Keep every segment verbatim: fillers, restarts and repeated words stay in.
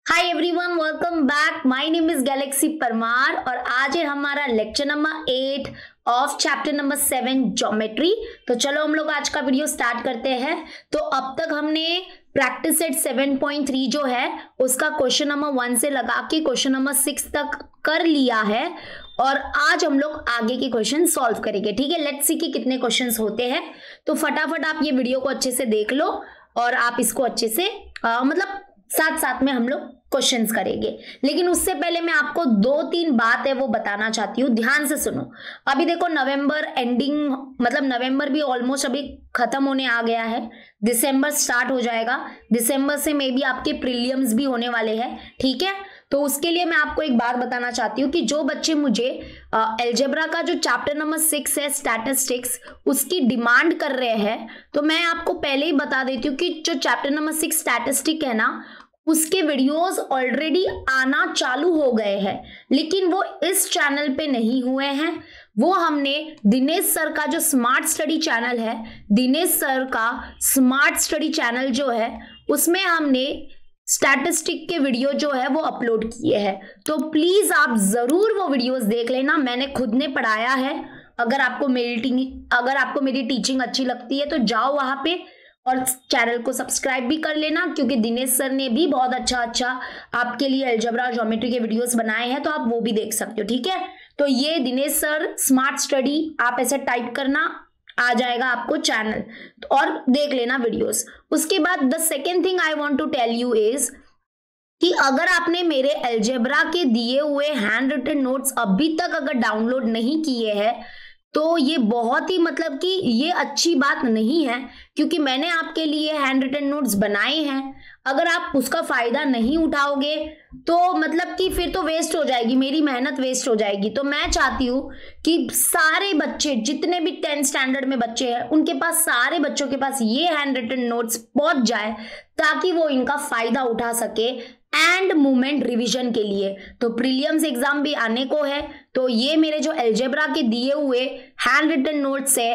Hi everyone, welcome back. My name is Galaxy Parmar और आज है हमारा lecture number eight of chapter number seven geometry. तो चलो हम लोग आज का वीडियो स्टार्ट करते हैं। तो अब तक हमने practice set seven point three जो है उसका क्वेश्चन नंबर वन से लगा के क्वेश्चन नंबर सिक्स तक कर लिया है और आज हम लोग आगे के क्वेश्चन सॉल्व करेंगे। ठीक है, लेट्स सी कि कितने क्वेश्चंस होते हैं। तो फटाफट आप ये वीडियो को अच्छे से देख लो और आप इसको अच्छे से आ, मतलब साथ साथ में हम लोग क्वेश्चंस करेंगे। लेकिन उससे पहले मैं आपको दो तीन बात है वो बताना चाहती हूँ, ध्यान से सुनो। अभी देखो नवंबर एंडिंग, मतलब नवंबर भी ऑलमोस्ट अभी खत्म होने आ गया है, दिसंबर स्टार्ट हो जाएगा। दिसंबर से मे बी आपके प्रीलिम्स भी होने वाले हैं। ठीक है, तो उसके लिए मैं आपको एक बात बताना चाहती हूँ कि जो बच्चे मुझे एल्जेब्रा का जो चैप्टर नंबर सिक्स है स्टैटिस्टिक्स उसकी डिमांड कर रहे हैं, तो मैं आपको पहले ही बता देती हूँ कि जो चैप्टर नंबर सिक्स स्टैटिस्टिक है ना उसके वीडियोस ऑलरेडी आना चालू हो गए हैं, लेकिन वो इस चैनल पे नहीं हुए हैं। वो हमने दिनेश सर का जो स्मार्ट स्टडी चैनल है, दिनेश सर का स्मार्ट स्टडी चैनल जो है उसमें हमने स्टैटिस्टिक के वीडियो जो है वो अपलोड किए हैं। तो प्लीज आप जरूर वो वीडियोस देख लेना, मैंने खुद ने पढ़ाया है। अगर आपको मेरी अगर आपको मेरी टीचिंग अच्छी लगती है तो जाओ वहां पे और चैनल को सब्सक्राइब भी कर लेना, क्योंकि दिनेश सर ने भी बहुत अच्छा अच्छा आपके लिए अलजेब्रा ज्योमेट्री के वीडियोस बनाए हैं, तो आप वो भी देख सकते हो। ठीक है, तो ये दिनेश सर स्मार्ट स्टडी आप ऐसे टाइप करना, आ जाएगा आपको चैनल और देख लेना वीडियोस। उसके बाद the second thing I want to tell you is कि अगर आपने मेरे अलजेब्रा के दिए हुए हैंड रिटन नोट्स अभी तक अगर डाउनलोड नहीं किए हैं तो ये बहुत ही मतलब कि ये अच्छी बात नहीं है, क्योंकि मैंने आपके लिए हैंड रिटन नोट्स बनाए हैं। अगर आप उसका फायदा नहीं उठाओगे तो मतलब कि फिर तो वेस्ट हो जाएगी, मेरी मेहनत वेस्ट हो जाएगी। तो मैं चाहती हूँ कि सारे बच्चे जितने भी टेंथ स्टैंडर्ड में बच्चे हैं उनके पास, सारे बच्चों के पास ये हैंड रिटन नोट्स पहुंच जाए ताकि वो इनका फायदा उठा सके एंड मूवमेंट रिवीजन के लिए। तो प्रीलिम्स एग्जाम भी आने को है, तो ये मेरे जो अलजेब्रा के दिए हुए हैंड रिटन नोट्स है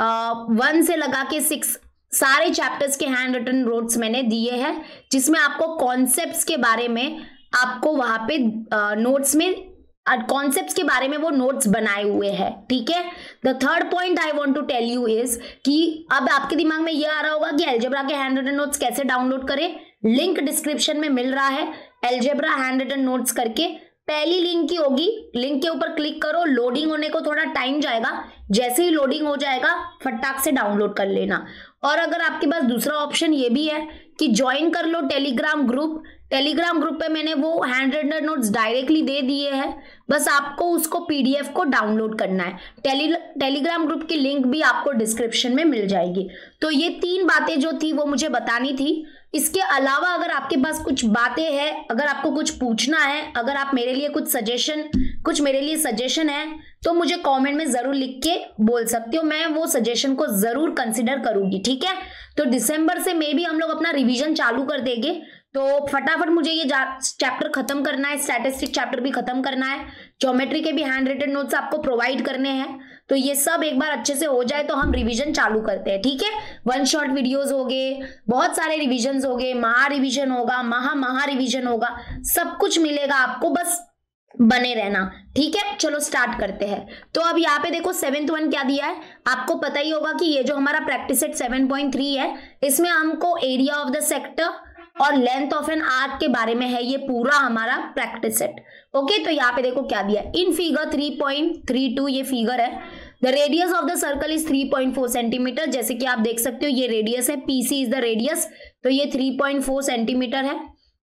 वन से लगा के सिक्स सारे चैप्टर्स के हैंड रिटन नोट्स मैंने दिए हैं, जिसमें आपको कॉन्सेप्ट्स के बारे में आपको वहां पे नोट्स में कॉन्सेप्ट्स के बारे में वो नोट्स बनाए हुए हैं। ठीक है, the third point I want to tell you is कि अब आपके दिमाग में ये आ रहा होगा कि अलजेब्रा के हैंड रिटन नोट्स कैसे डाउनलोड करें। लिंक डिस्क्रिप्शन में मिल रहा है अलजेब्रा हैंड रिटन नोट्स करके, पहली लिंक की होगी, लिंक के ऊपर क्लिक करो। लोडिंग होने को थोड़ा टाइम जाएगा, जैसे ही लोडिंग हो जाएगा फटाक से डाउनलोड कर लेना। और अगर आपके पास दूसरा ऑप्शन ये भी है कि ज्वाइन कर लो टेलीग्राम ग्रुप, टेलीग्राम ग्रुप पे मैंने वो हैंड रिटन नोट्स डायरेक्टली दे दिए हैं, बस आपको उसको पीडीएफ को डाउनलोड करना है। टेली टेलीग्राम ग्रुप की लिंक भी आपको डिस्क्रिप्शन में मिल जाएगी। तो ये तीन बातें जो थी वो मुझे बतानी थी। इसके अलावा अगर आपके पास कुछ बातें हैं, अगर आपको कुछ पूछना है, अगर आप मेरे लिए कुछ सजेशन कुछ मेरे लिए सजेशन है तो मुझे कमेंट में जरूर लिख के बोल सकते हो, मैं वो सजेशन को जरूर कंसिडर करूंगी। ठीक है, तो दिसंबर से मे भी हम लोग अपना रिवीजन चालू कर देंगे, तो फटाफट मुझे ये चैप्टर खत्म करना है, स्टैटिस्टिक चैप्टर भी खत्म करना है, ज्योमेट्री के भी हैंड रिटन नोट्स आपको प्रोवाइड करने हैं। तो ये सब एक बार अच्छे से हो जाए तो हम रिवीजन चालू करते हैं। ठीक है, वन शॉट वीडियोस हो गए, बहुत सारे रिवीजन हो गए, महा रिवीजन होगा, महा महा रिवीजन होगा, सब कुछ मिलेगा आपको, बस बने रहना। ठीक है, चलो स्टार्ट करते हैं। तो अब यहाँ पे देखो सेवेंथ वन क्या दिया है, आपको पता ही होगा कि ये जो हमारा practice set seven point three है इसमें हमको एरिया ऑफ द सेक्टर और लेंथ ऑफ एन आर्क के बारे में है ये पूरा हमारा प्रैक्टिस सेट। ओके, तो यहाँ पे देखो क्या दिया है in figure three point three two, ये फिगर है। The radius of the circle is three point four centimeter, जैसे कि आप देख सकते हो ये रेडियस है, पीसी इज द रेडियस, तो ये थ्री पॉइंट फोर सेंटीमीटर है।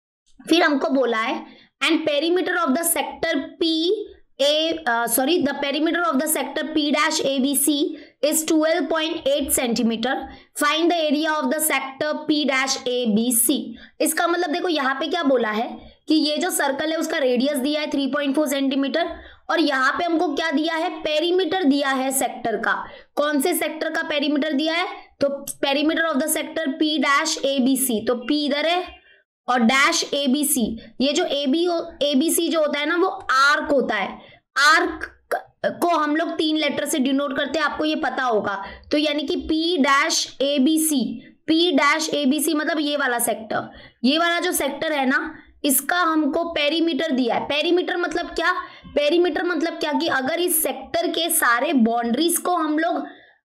फिर हमको बोला है and perimeter of the sector P A sorry the perimeter of the sector P dash A B C is twelve point eight centimeter, find the area of the sector P dash A B C। इसका मतलब देखो यहाँ पे क्या बोला है कि ये जो सर्कल है उसका रेडियस दिया है थ्री पॉइंट फोर सेंटीमीटर और यहाँ पे हमको क्या दिया है, पेरीमीटर दिया है सेक्टर का। कौन से सेक्टर का पेरीमीटर दिया है, तो perimeter of the sector P dash A B C, तो P इधर है और डैश A B C, ये जो A B A B C जो होता है ना वो आर्क होता है। आर्क को हम लोग तीन लेटर से डिनोट करते हैं, आपको ये पता होगा। तो यानी कि P dash A B C, P dash A B C मतलब ये वाला सेक्टर, ये वाला जो सेक्टर है ना इसका हमको पेरीमीटर दिया है। पेरीमीटर मतलब क्या? पेरीमीटर मतलब क्या कि अगर इस सेक्टर के सारे बाउंड्रीज को हम लोग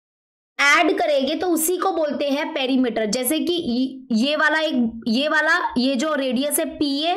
ऐड करेंगे तो उसी को बोलते हैं पेरीमीटर। जैसे कि ये वाला एक ये वाला ये जो रेडियस है पी ए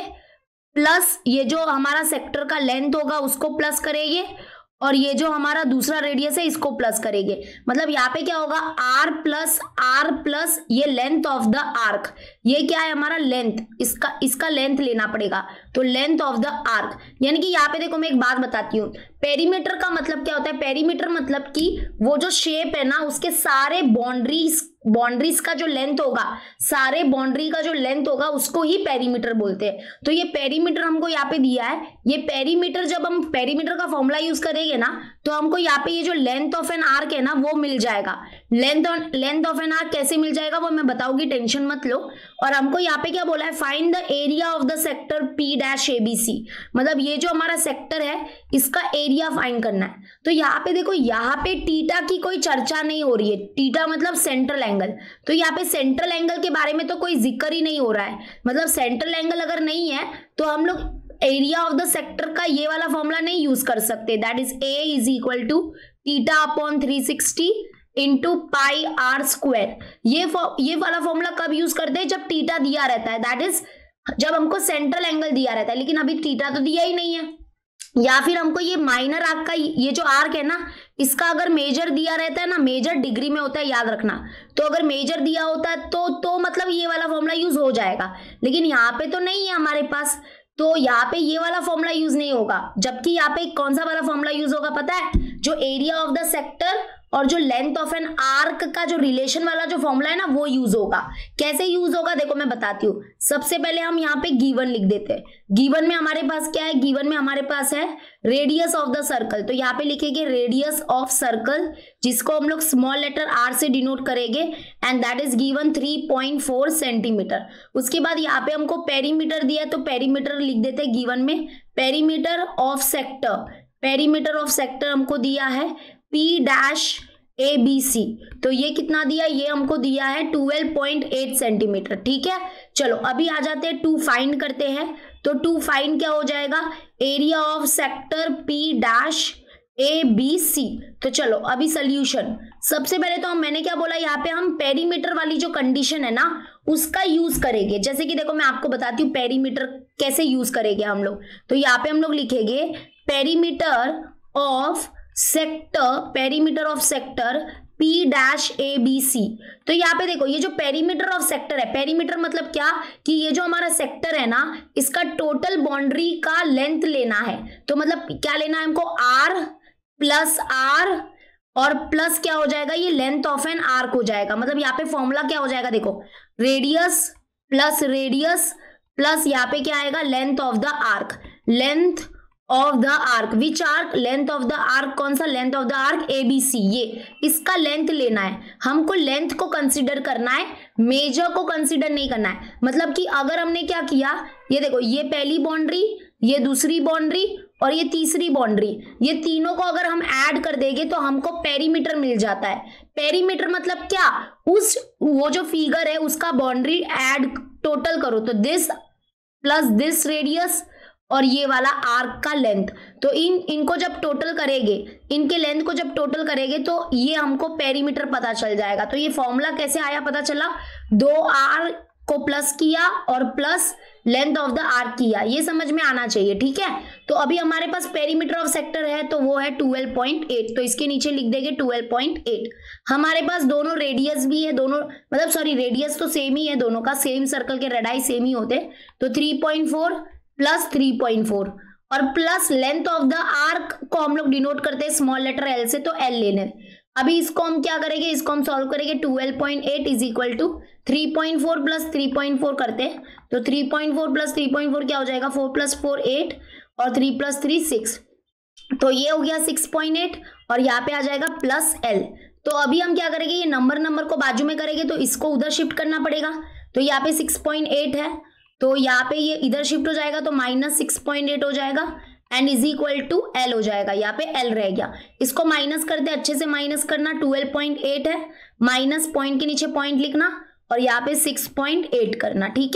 प्लस ये जो हमारा सेक्टर का लेंथ होगा उसको प्लस करेंगे और ये जो हमारा दूसरा रेडियस है इसको प्लस करेंगे। मतलब यहाँ पे क्या होगा, आर प्लस आर प्लस ये लेंथ ऑफ द आर्क, ये क्या है हमारा लेंथ, इसका इसका लेंथ लेना पड़ेगा, तो लेंथ ऑफ द आर्क। यानी कि यहाँ पे देखो मैं एक बात बताती हूँ, पेरीमीटर का मतलब क्या होता है? पेरीमीटर मतलब कि वो जो शेप है ना उसके सारे बाउंड्रीज बाउंड्रीज का जो लेंथ होगा, सारे बाउंड्री का जो लेंथ होगा उसको ही पेरीमीटर बोलते हैं। तो ये पेरीमीटर हमको यहाँ पे दिया है। ये पेरीमीटर जब हम पेरीमीटर का फॉर्मूला यूज करेंगे ना तो हमको यहाँ पे ये जो लेंथ ऑफ एन आर्क है ना वो मिल जाएगा। Length length of N arc कैसे मिल जाएगा वो मैं बताऊंगी, टेंशन मत लो। और हमको यहाँ पे क्या बोला है, find the area of the sector P dash A B C, मतलब ये जो हमारा सेक्टर है इसका एरिया फाइंड करना है। तो यहाँ पे देखो, यहाँ पे टीटा की कोई चर्चा नहीं हो रही है। टीटा मतलब सेंट्रल एंगल, तो यहाँ पे सेंट्रल एंगल के बारे में तो कोई जिक्र ही नहीं हो रहा है। मतलब सेंट्रल एंगल अगर नहीं है तो हम लोग एरिया ऑफ द सेक्टर का ये वाला फॉर्मूला नहीं यूज कर सकते, that is A is equal to theta upon three sixty into pi R square. ये ये वाला फॉर्मूला कब यूज करते हैं? जब टीटा दिया रहता है, दैट इज जब हमको सेंट्रल एंगल दिया रहता है। लेकिन अभी टीटा तो दिया ही नहीं है। या फिर हमको ये माइनर आर्क का ये जो आर्क है ना इसका अगर मेजर दिया रहता है ना, मेजर डिग्री में होता है याद रखना, तो अगर मेजर दिया होता है तो तो मतलब ये वाला फॉर्मूला यूज हो जाएगा। लेकिन यहाँ पे तो नहीं है हमारे पास, तो यहाँ पे ये वाला फॉर्मूला यूज नहीं होगा। जबकि यहाँ पे कौन सा वाला फॉर्मूला यूज होगा पता है? जो एरिया ऑफ द सेक्टर और जो लेंथ ऑफ एन आर्क का जो रिलेशन वाला जो फॉर्मूला है ना वो यूज होगा। कैसे यूज होगा देखो मैं बताती हूँ। सबसे पहले हम यहाँ पे गिवन लिख देते हैं। गिवन में हमारे पास क्या है? गिवन में हमारे पास है रेडियस ऑफ द सर्कल, तो यहाँ पे लिखेंगे रेडियस ऑफ सर्कल, जिसको हम लोग स्मॉल लेटर आर से डिनोट करेंगे, and that is given three point four centimeter. उसके बाद यहाँ पे हमको पेरीमीटर दिया है तो पेरीमीटर लिख देते हैं गिवन में। Perimeter of sector, perimeter of sector हमको दिया है P dash A B C, तो ये कितना दिया? ये हमको दिया है ट्वेल्व पॉइंट एट सेंटीमीटर। ठीक है, चलो अभी आ जाते हैं टू फाइंड करते हैं। तो टू फाइंड क्या हो जाएगा? Area of sector P dash A B C. तो चलो अभी सोल्यूशन। सबसे पहले तो हम मैंने क्या बोला, यहाँ पे हम पेरीमीटर वाली जो कंडीशन है ना उसका यूज करेंगे। जैसे कि देखो मैं आपको बताती हूँ पेरीमीटर कैसे यूज करेंगे हम लोग। तो यहाँ पे हम लोग लिखेंगे perimeter of sector, perimeter of sector P dash A B C. तो यहाँ पे देखो ये जो पेरीमीटर ऑफ सेक्टर है, पेरीमीटर मतलब क्या कि ये जो हमारा सेक्टर है ना इसका टोटल बाउंड्री का लेंथ लेना है। तो मतलब क्या लेना है हमको? आर प्लस आर और प्लस क्या हो जाएगा? ये लेंथ ऑफ एन आर्क हो जाएगा। मतलब यहाँ पे फॉर्मूला क्या हो जाएगा देखो, रेडियस प्लस रेडियस प्लस यहाँ पे क्या आएगा? Length of the arc, length of the arc, which arc? Length of the arc, कौन सा? Length of the arc A B C, ये इसका लेंथ लेना है हमको। लेंथ को कंसीडर करना है, मेजर को कंसीडर नहीं करना है। मतलब कि अगर हमने क्या किया, ये देखो ये पहली बाउंड्री, ये दूसरी बाउंड्री और ये तीसरी बाउंड्री, ये तीनों को अगर हम ऐड कर देंगे तो हमको पेरीमीटर मिल जाता है। पेरीमीटर मतलब क्या? उस वो जो फिगर है उसका बाउंड्री ऐड टोटल करो, तो दिस प्लस दिस रेडियस और ये वाला आर्क का लेंथ, तो इन इनको जब टोटल करेंगे, इनके लेंथ को जब टोटल करेंगे तो ये हमको पेरीमीटर पता चल जाएगा। तो ये फॉर्मूला कैसे आया पता चला? दो आर को प्लस किया और plus length of the arc किया, ये समझ में आना चाहिए। ठीक है, तो अभी हमारे पास पेरीमीटर ऑफ सेक्टर है तो वो है ट्वेल्व पॉइंट एट, तो इसके नीचे लिख देंगे ट्वेल्व पॉइंट एट। हमारे पास दोनों रेडियस भी है, दोनों मतलब सॉरी रेडियस तो सेम ही है, दोनों का सेम सर्कल के रेडाई सेम ही होते, तो three point four plus three point four और plus length of the arc को हम लोग डिनोट करते हैं स्मॉल लेटर एल से, तो एल लेने। अभी इसको हम क्या करेंगे, इसको हम सॉल्व करेंगे। Twelve point eight is equal to three point four plus three point four करते हैं, तो three point four plus three point four क्या हो जाएगा? फोर प्लस फोर एट और थ्री प्लस थ्री सिक्स, तो ये हो गया सिक्स पॉइंट एट और यहाँ पे आ जाएगा प्लस एल। तो अभी हम क्या करेंगे, ये नंबर नंबर को बाजू में करेंगे तो इसको उधर शिफ्ट करना पड़ेगा। तो यहाँ पे सिक्स पॉइंट एट है तो यहाँ पे ये इधर शिफ्ट हो जाएगा तो माइनस सिक्स पॉइंट एट हो जाएगा and is equal to L हो जाएगा। यहाँ पे एल रह गया, इसको माइनस करते, अच्छे से माइनस करना। ट्वेल्व पॉइंट एट है, माइनस पॉइंट के नीचे पॉइंट लिखना और यहाँ पे सिक्स पॉइंट एट करना। ठीक है,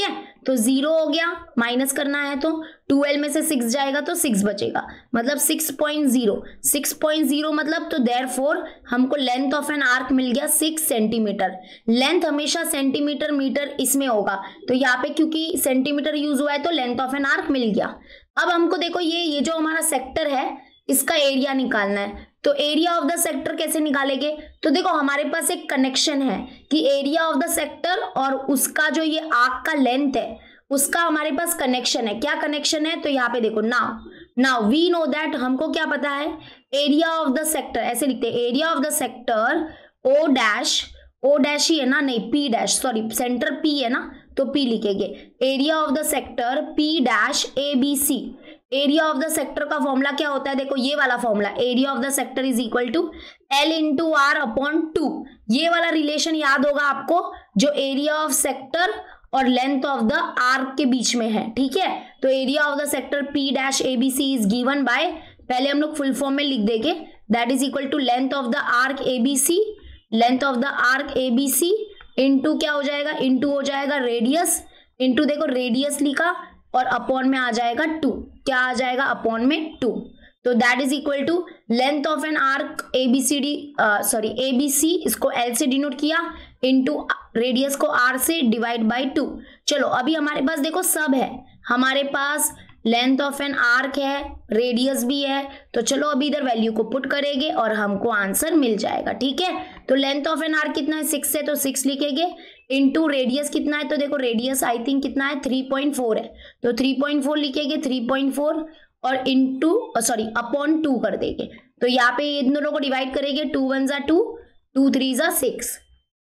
तो जीरो हो गया, माइनस करना है तो ट्वेल्व में से सिक्स जाएगा तो सिक्स बचेगा, मतलब six point zero six point zero मतलब तो देयरफॉर हमको लेंथ ऑफ एन आर्क मिल गया सिक्स सेंटीमीटर। लेंथ हमेशा सेंटीमीटर मीटर इसमें होगा, तो यहाँ पे क्योंकि सेंटीमीटर यूज हुआ है तो लेंथ ऑफ एन आर्क मिल गया। अब हमको देखो ये ये जो हमारा सेक्टर है इसका एरिया निकालना है, तो एरिया ऑफ द सेक्टर कैसे निकालेंगे? तो देखो हमारे पास एक कनेक्शन है कि एरिया ऑफ द सेक्टर और उसका जो ये आर्क का लेंथ है उसका हमारे पास कनेक्शन है। क्या कनेक्शन है? तो यहाँ पे देखो, now now we know that, हमको क्या पता है, एरिया ऑफ द सेक्टर ऐसे लिखते हैं, area of the sector O dash, O dash ही है ना, नहीं P dash, sorry center P है ना तो पी लिखेंगे, area of the sector P dash A B C. Area of the sector का फॉर्मूला क्या होता है? देखो ये वाला formula, area of the sector is equal to L into R upon two. ये वाला रिलेशन याद होगा आपको जो एरिया ऑफ सेक्टर और लेंथ ऑफ द आर्क के बीच में है, ठीक है। तो area of the sector P dash A B C is given by, पहले हम लोग फुल फॉर्म में लिख देंगे, that is equal to length of the arc A B C, length of the arc A B C into क्या हो जाएगा, into हो जाएगा रेडियस, इंटू देखो रेडियस लिखा और अपॉन में आ जाएगा टू, क्या आ जाएगा अपॉन में टू, तो that is equal to length of N arc A B C D, sorry A B C, इसको एल से डिनोट किया, इंटू रेडियस को आर से डिवाइड बाई टू। चलो अभी हमारे पास देखो सब है, हमारे पास लेंथ ऑफ एन आर्क है, रेडियस भी है, तो चलो अभी इधर वैल्यू को पुट करेंगे और हमको आंसर मिल जाएगा, ठीक है। तो लेंथ ऑफ एन आर्क कितना है, सिक्स है तो सिक्स लिखेंगे, इनटू रेडियस कितना है, तो देखो रेडियस आई थिंक कितना है, थ्री पॉइंट फोर है, तो थ्री पॉइंट फोर लिखेंगे, थ्री पॉइंट फोर और इनटू सॉरी अपॉन टू कर देंगे, तो यहाँ पे इन दोनों को डिवाइड करेंगे, टू वन जा टू, टू थ्री जा सिक्स,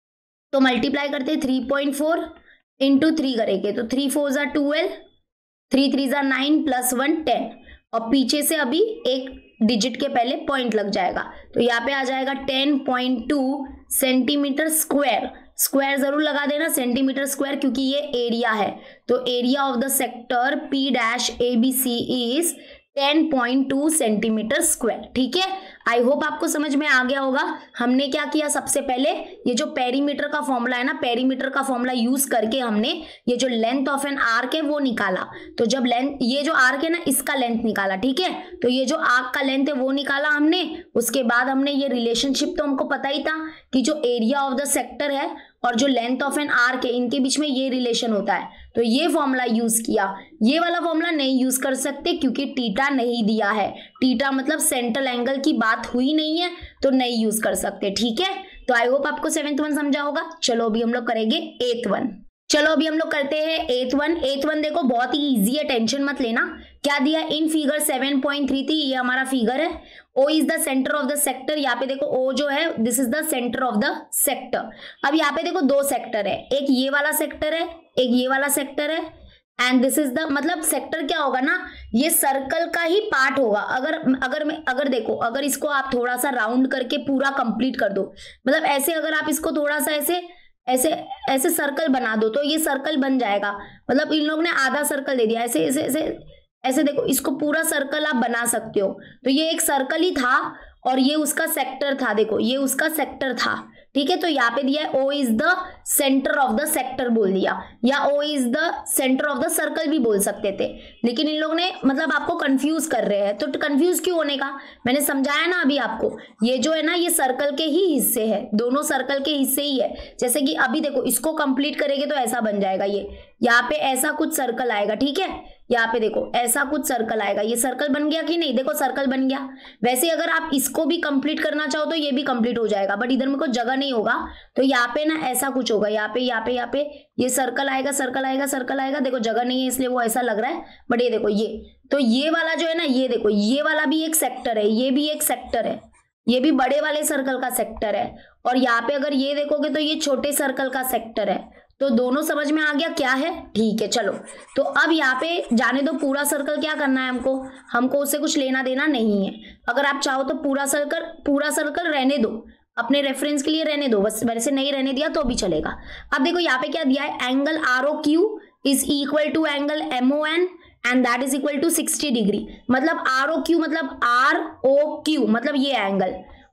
तो मल्टीप्लाई करते हैं three point four into three करेंगे, तो थ्री फोर जा ट्वेल्व, थ्री थ्री जा नाइन प्लस वन टेन, और पीछे से अभी एक डिजिट के पहले पॉइंट लग जाएगा, तो यहाँ पे आ जाएगा ten point two centimeter square. Square जरूर लगा देना, सेंटीमीटर स्क्वायर, क्योंकि ये एरिया है, तो area of the sector P dash A B C is ten point two centimeter square, ठीक है। आई होप आपको समझ में आ गया होगा। हमने क्या किया, सबसे पहले ये जो पेरीमीटर का फॉर्मूला है ना, पेरीमीटर का फॉर्मूला यूज करके हमने ये जो लेंथ ऑफ एन आर्क है वो निकाला, तो जब लेंथ, ये जो आर्क है ना इसका लेंथ निकाला, ठीक है, तो ये जो आर्क का लेंथ है वो निकाला हमने। उसके बाद हमने ये रिलेशनशिप, तो हमको पता ही था कि जो एरिया ऑफ द सेक्टर है और जो लेंथ ऑफ एन आर्क है इनके बीच में ये रिलेशन होता है, तो ये फॉर्मूला यूज किया। ये वाला फॉर्मूला नहीं यूज कर सकते क्योंकि टीटा नहीं दिया है, टीटा मतलब सेंट्रल एंगल की बात हुई नहीं है, तो नहीं यूज कर सकते, ठीक है। तो आई होप आपको सेवेंथ वन समझा होगा। चलो अभी हम लोग करेंगे एथ वन। चलो अभी हम लोग करते हैं एथ वन। एथ वन देखो बहुत ही इजी है, टेंशन मत लेना। क्या दिया in figure seven point three three, ये हमारा फिगर है। O is the centre of the sector, यहाँ पे देखो O जो है this is the centre of the sector. अब यहाँ पे देखो दो सेक्टर है, एक ये वाला सेक्टर है, एक ये वाला सेक्टर है, एंड दिस इज द, मतलब सेक्टर क्या होगा ना, ये सर्कल का ही पार्ट होगा। अगर अगर मैं अगर देखो, अगर इसको आप थोड़ा सा राउंड करके पूरा कंप्लीट कर दो, मतलब ऐसे अगर आप इसको थोड़ा सा ऐसे ऐसे ऐसे सर्कल बना दो तो ये सर्कल बन जाएगा। मतलब इन लोगों ने आधा सर्कल दे दिया, ऐसे ऐसे ऐसे ऐसे देखो, इसको पूरा सर्कल आप बना सकते हो। तो ये एक सर्कल ही था और ये उसका सेक्टर था, देखो ये उसका सेक्टर था, ठीक है। तो यहाँ पे दिया है O is the centre of the sector बोल दिया, या O is the centre of the circle भी बोल सकते थे, लेकिन इन लोगों ने मतलब आपको कंफ्यूज कर रहे हैं। तो कंफ्यूज क्यों होने का, मैंने समझाया ना अभी आपको, ये जो है ना ये सर्कल के ही हिस्से है, दोनों सर्कल के हिस्से ही है। जैसे कि अभी देखो इसको कंप्लीट करेंगे तो ऐसा बन जाएगा, ये यहाँ पे ऐसा कुछ सर्कल आएगा, ठीक है। यहाँ पे देखो ऐसा कुछ सर्कल आएगा, ये सर्कल बन गया कि नहीं, देखो सर्कल बन गया। वैसे अगर आप इसको भी कंप्लीट करना चाहो तो ये भी कंप्लीट हो जाएगा, बट इधर में कोई जगह नहीं होगा, तो यहाँ पे ना ऐसा कुछ होगा, यहाँ पे यहाँ पे यहाँ पे ये सर्कल आएगा, सर्कल आएगा, सर्कल आएगा, देखो जगह नहीं है इसलिए वो ऐसा लग रहा है, बट ये देखो ये, तो ये वाला जो है ना, ये देखो ये वाला भी एक सेक्टर है, ये भी एक सेक्टर है, ये भी बड़े वाले सर्कल का सेक्टर है, और यहाँ पे अगर ये देखोगे तो ये छोटे सर्कल का सेक्टर है। तो दोनों समझ में आ गया क्या है, ठीक है। चलो तो अब यहाँ पे जाने दो, पूरा सर्कल क्या करना है हमको, हमको उससे कुछ लेना देना नहीं है। अगर आप चाहो तो पूरा सर्कल पूरा सर्कल रहने दो, अपने रेफरेंस के लिए रहने दो, बस वैसे नहीं रहने दिया तो भी चलेगा। अब देखो यहाँ पे क्या दिया है, angle R O Q is equal to angle M O N and that is equal to sixty degree. मतलब आर ओ क्यू मतलब आर ओ क्यू मतलब ये एंगल,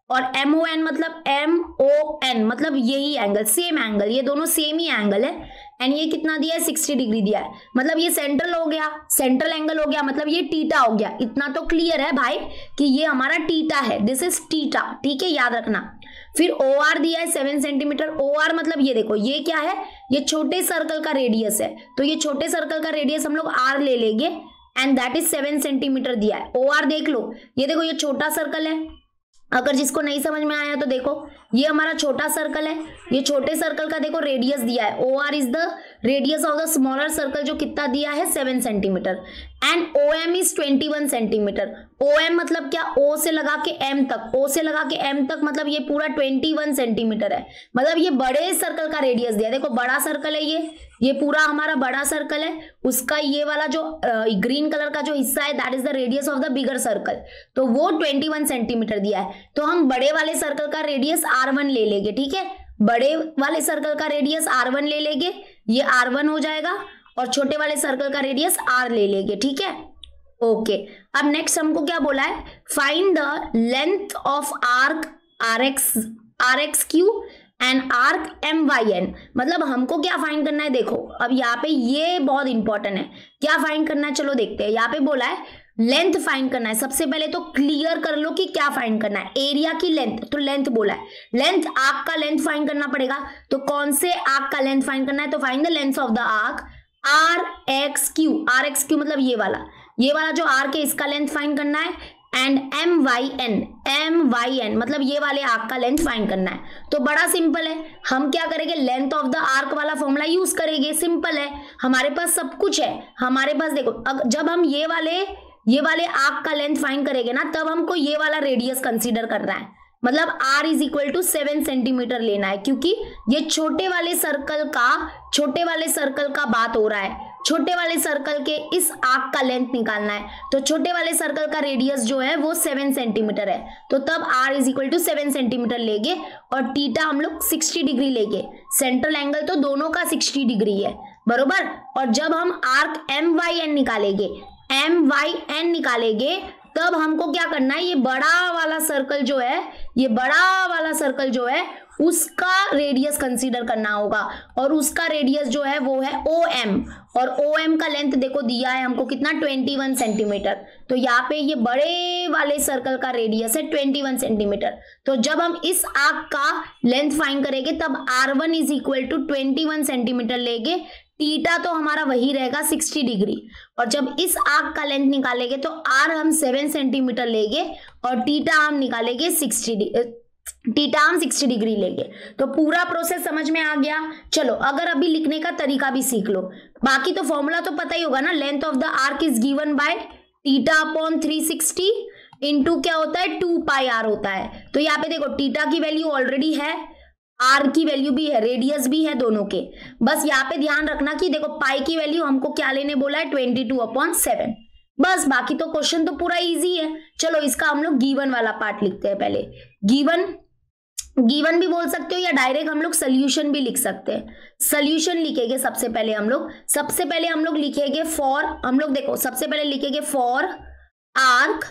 और एम ओ एन मतलब एम ओ एन मतलब यही angle, same angle, ये दोनों सेम ही एंगल है। एंड ये कितना दिया है, सिक्सटी डिग्री दिया है, मतलब ये सेंट्रल हो गया, सेंट्रल एंगल हो गया, मतलब ये टीटा हो गया। इतना तो क्लियर है भाई कि ये हमारा टीटा है, दिस इज टीटा, ठीक है, याद रखना। फिर ओ आर दिया है सेवन सेंटीमीटर। ओ आर मतलब ये देखो, ये क्या है, ये छोटे सर्कल का रेडियस है, तो ये छोटे सर्कल का रेडियस हम लोग आर ले लेंगे and that is seven centimeter दिया है। ओ आर देख लो, ये देखो ये छोटा सर्कल है, अगर जिसको नहीं समझ में आया तो देखो ये हमारा छोटा सर्कल है, ये छोटे सर्कल का देखो रेडियस दिया है, O R is the radius of the smaller circle, जो कितना दिया है seven centimeter. And O M is twenty one centimeter. O M मतलब क्या, ओ से लगा के एम तक, ओ से लगा के एम तक मतलब ये पूरा ट्वेंटी वन सेंटीमीटर है, मतलब ये बड़े सर्कल का रेडियस दिया है। देखो बड़ा सर्कल है ये ये पूरा हमारा बड़ा सर्कल है, उसका ये वाला जो ग्रीन कलर का जो हिस्सा है that is the radius of the bigger circle, तो वो ट्वेंटी वन सेंटीमीटर दिया है। तो हम बड़े वाले सर्कल का रेडियस आर वन ले लेंगे, ठीक है, बड़े वाले सर्कल का रेडियस आर वन ले लेंगे, ये आर वन हो जाएगा, और छोटे वाले सर्कल का रेडियस आर ले लेंगे, ठीक है, ओके। अब नेक्स्ट हमको क्या बोला है, find the length of arc R X R X Q and arc M Y N, मतलब हमको क्या फाइंड करना है। देखो अब यहाँ पे ये बहुत इंपॉर्टेंट है, क्या फाइंड करना है, चलो देखते हैं। यहाँ पे बोला है लेंथ फाइंड करना है। सबसे पहले तो क्लियर कर लो कि क्या फाइंड करना है, एरिया की लेंथ, तो लेंथ बोला है, लेंथ आर्क का लेंथ फाइंड करना पड़ेगा। तो कौन से आर्क का लेंथ फाइंड करना है, तो find the length of the arc R X Q, R X Q मतलब ये वाला, ये वाला जो आर्क है इसका लेंथ फाइंड करना है। And M Y N, M Y N मतलब ये वाले आर्क का लेंथ फाइंड करना है। तो बड़ा सिंपल है, हम क्या करेंगे, लेंथ ऑफ द आर्क वाला फॉर्मूला यूज करेंगे, सिंपल है, हमारे पास सब कुछ है, हमारे पास देखो अग, जब हम ये वाले ये वाले आर्क का लेंथ फाइंड करेंगे ना, तब हमको ये वाला रेडियस कंसीडर करना है, मतलब r is equal to seven centimetre लेना है, क्योंकि ये छोटे वाले सर्कल का छोटे वाले सर्कल का बात हो रहा है, छोटे वाले सर्कल के इस आर्क का लेंथ निकालना है। तो छोटे वाले सर्कल का रेडियस जो है वो सेवन सेंटीमीटर है, तो तब r is equal to seven centimetre लेंगे, और टीटा हम लोग सिक्सटी डिग्री लेंगे, सेंट्रल एंगल तो दोनों का सिक्सटी डिग्री है, बरोबर। और जब हम आर्क एम वाई एन निकालेंगे एम वाई एन निकालेंगे तब हमको क्या करना है, ये बड़ा वाला सर्कल जो है ये बड़ा वाला सर्कल जो है उसका रेडियस कंसीडर करना होगा, और उसका रेडियस जो है वो है ओ एम, और ओ एम का लेंथ देखो दिया है हमको कितना, ट्वेंटी वन सेंटीमीटर। तो यहाँ पे ये बड़े वाले सर्कल का रेडियस है ट्वेंटी वन सेंटीमीटर। तो जब हम इस आर्क का लेंथ फाइंड करेंगे तब R one is equal to twenty one centimetre लेंगे, टीटा तो हमारा वही रहेगा सिक्सटी डिग्री, और जब इस आर्क का लेंथ निकालेंगे तो आर हम सेवन सेंटीमीटर लेंगे और टीटा हम निकालेंगे सिक्सटी टीटा हम सिक्सटी डिग्री लेंगे। तो पूरा प्रोसेस समझ में आ गया। चलो अगर अभी लिखने का तरीका भी सीख लो, बाकी तो फॉर्मूला तो पता ही होगा ना, length of the arc is given by theta upon three sixty into क्या होता है, टू पाई आर होता है। तो यहाँ पे देखो टीटा की वैल्यू ऑलरेडी है, आर की वैल्यू भी है, रेडियस भी है दोनों के, बस यहाँ पे ध्यान रखना कि देखो पाई की वैल्यू हमको क्या लेने बोला है, ट्वेंटी टू अपॉन सेवन, बस। बाकी तो क्वेश्चन तो पूरा इजी है। चलो इसका हम लोग गिवन वाला पार्ट लिखते हैं पहले। गिवन गिवन भी बोल सकते हो या डायरेक्ट हम लोग सोल्यूशन भी लिख सकते हैं। सोल्यूशन लिखेंगे सबसे पहले हम लोग सबसे पहले हम लोग लिखेंगे फॉर, हम लोग देखो सबसे पहले लिखेंगे for arc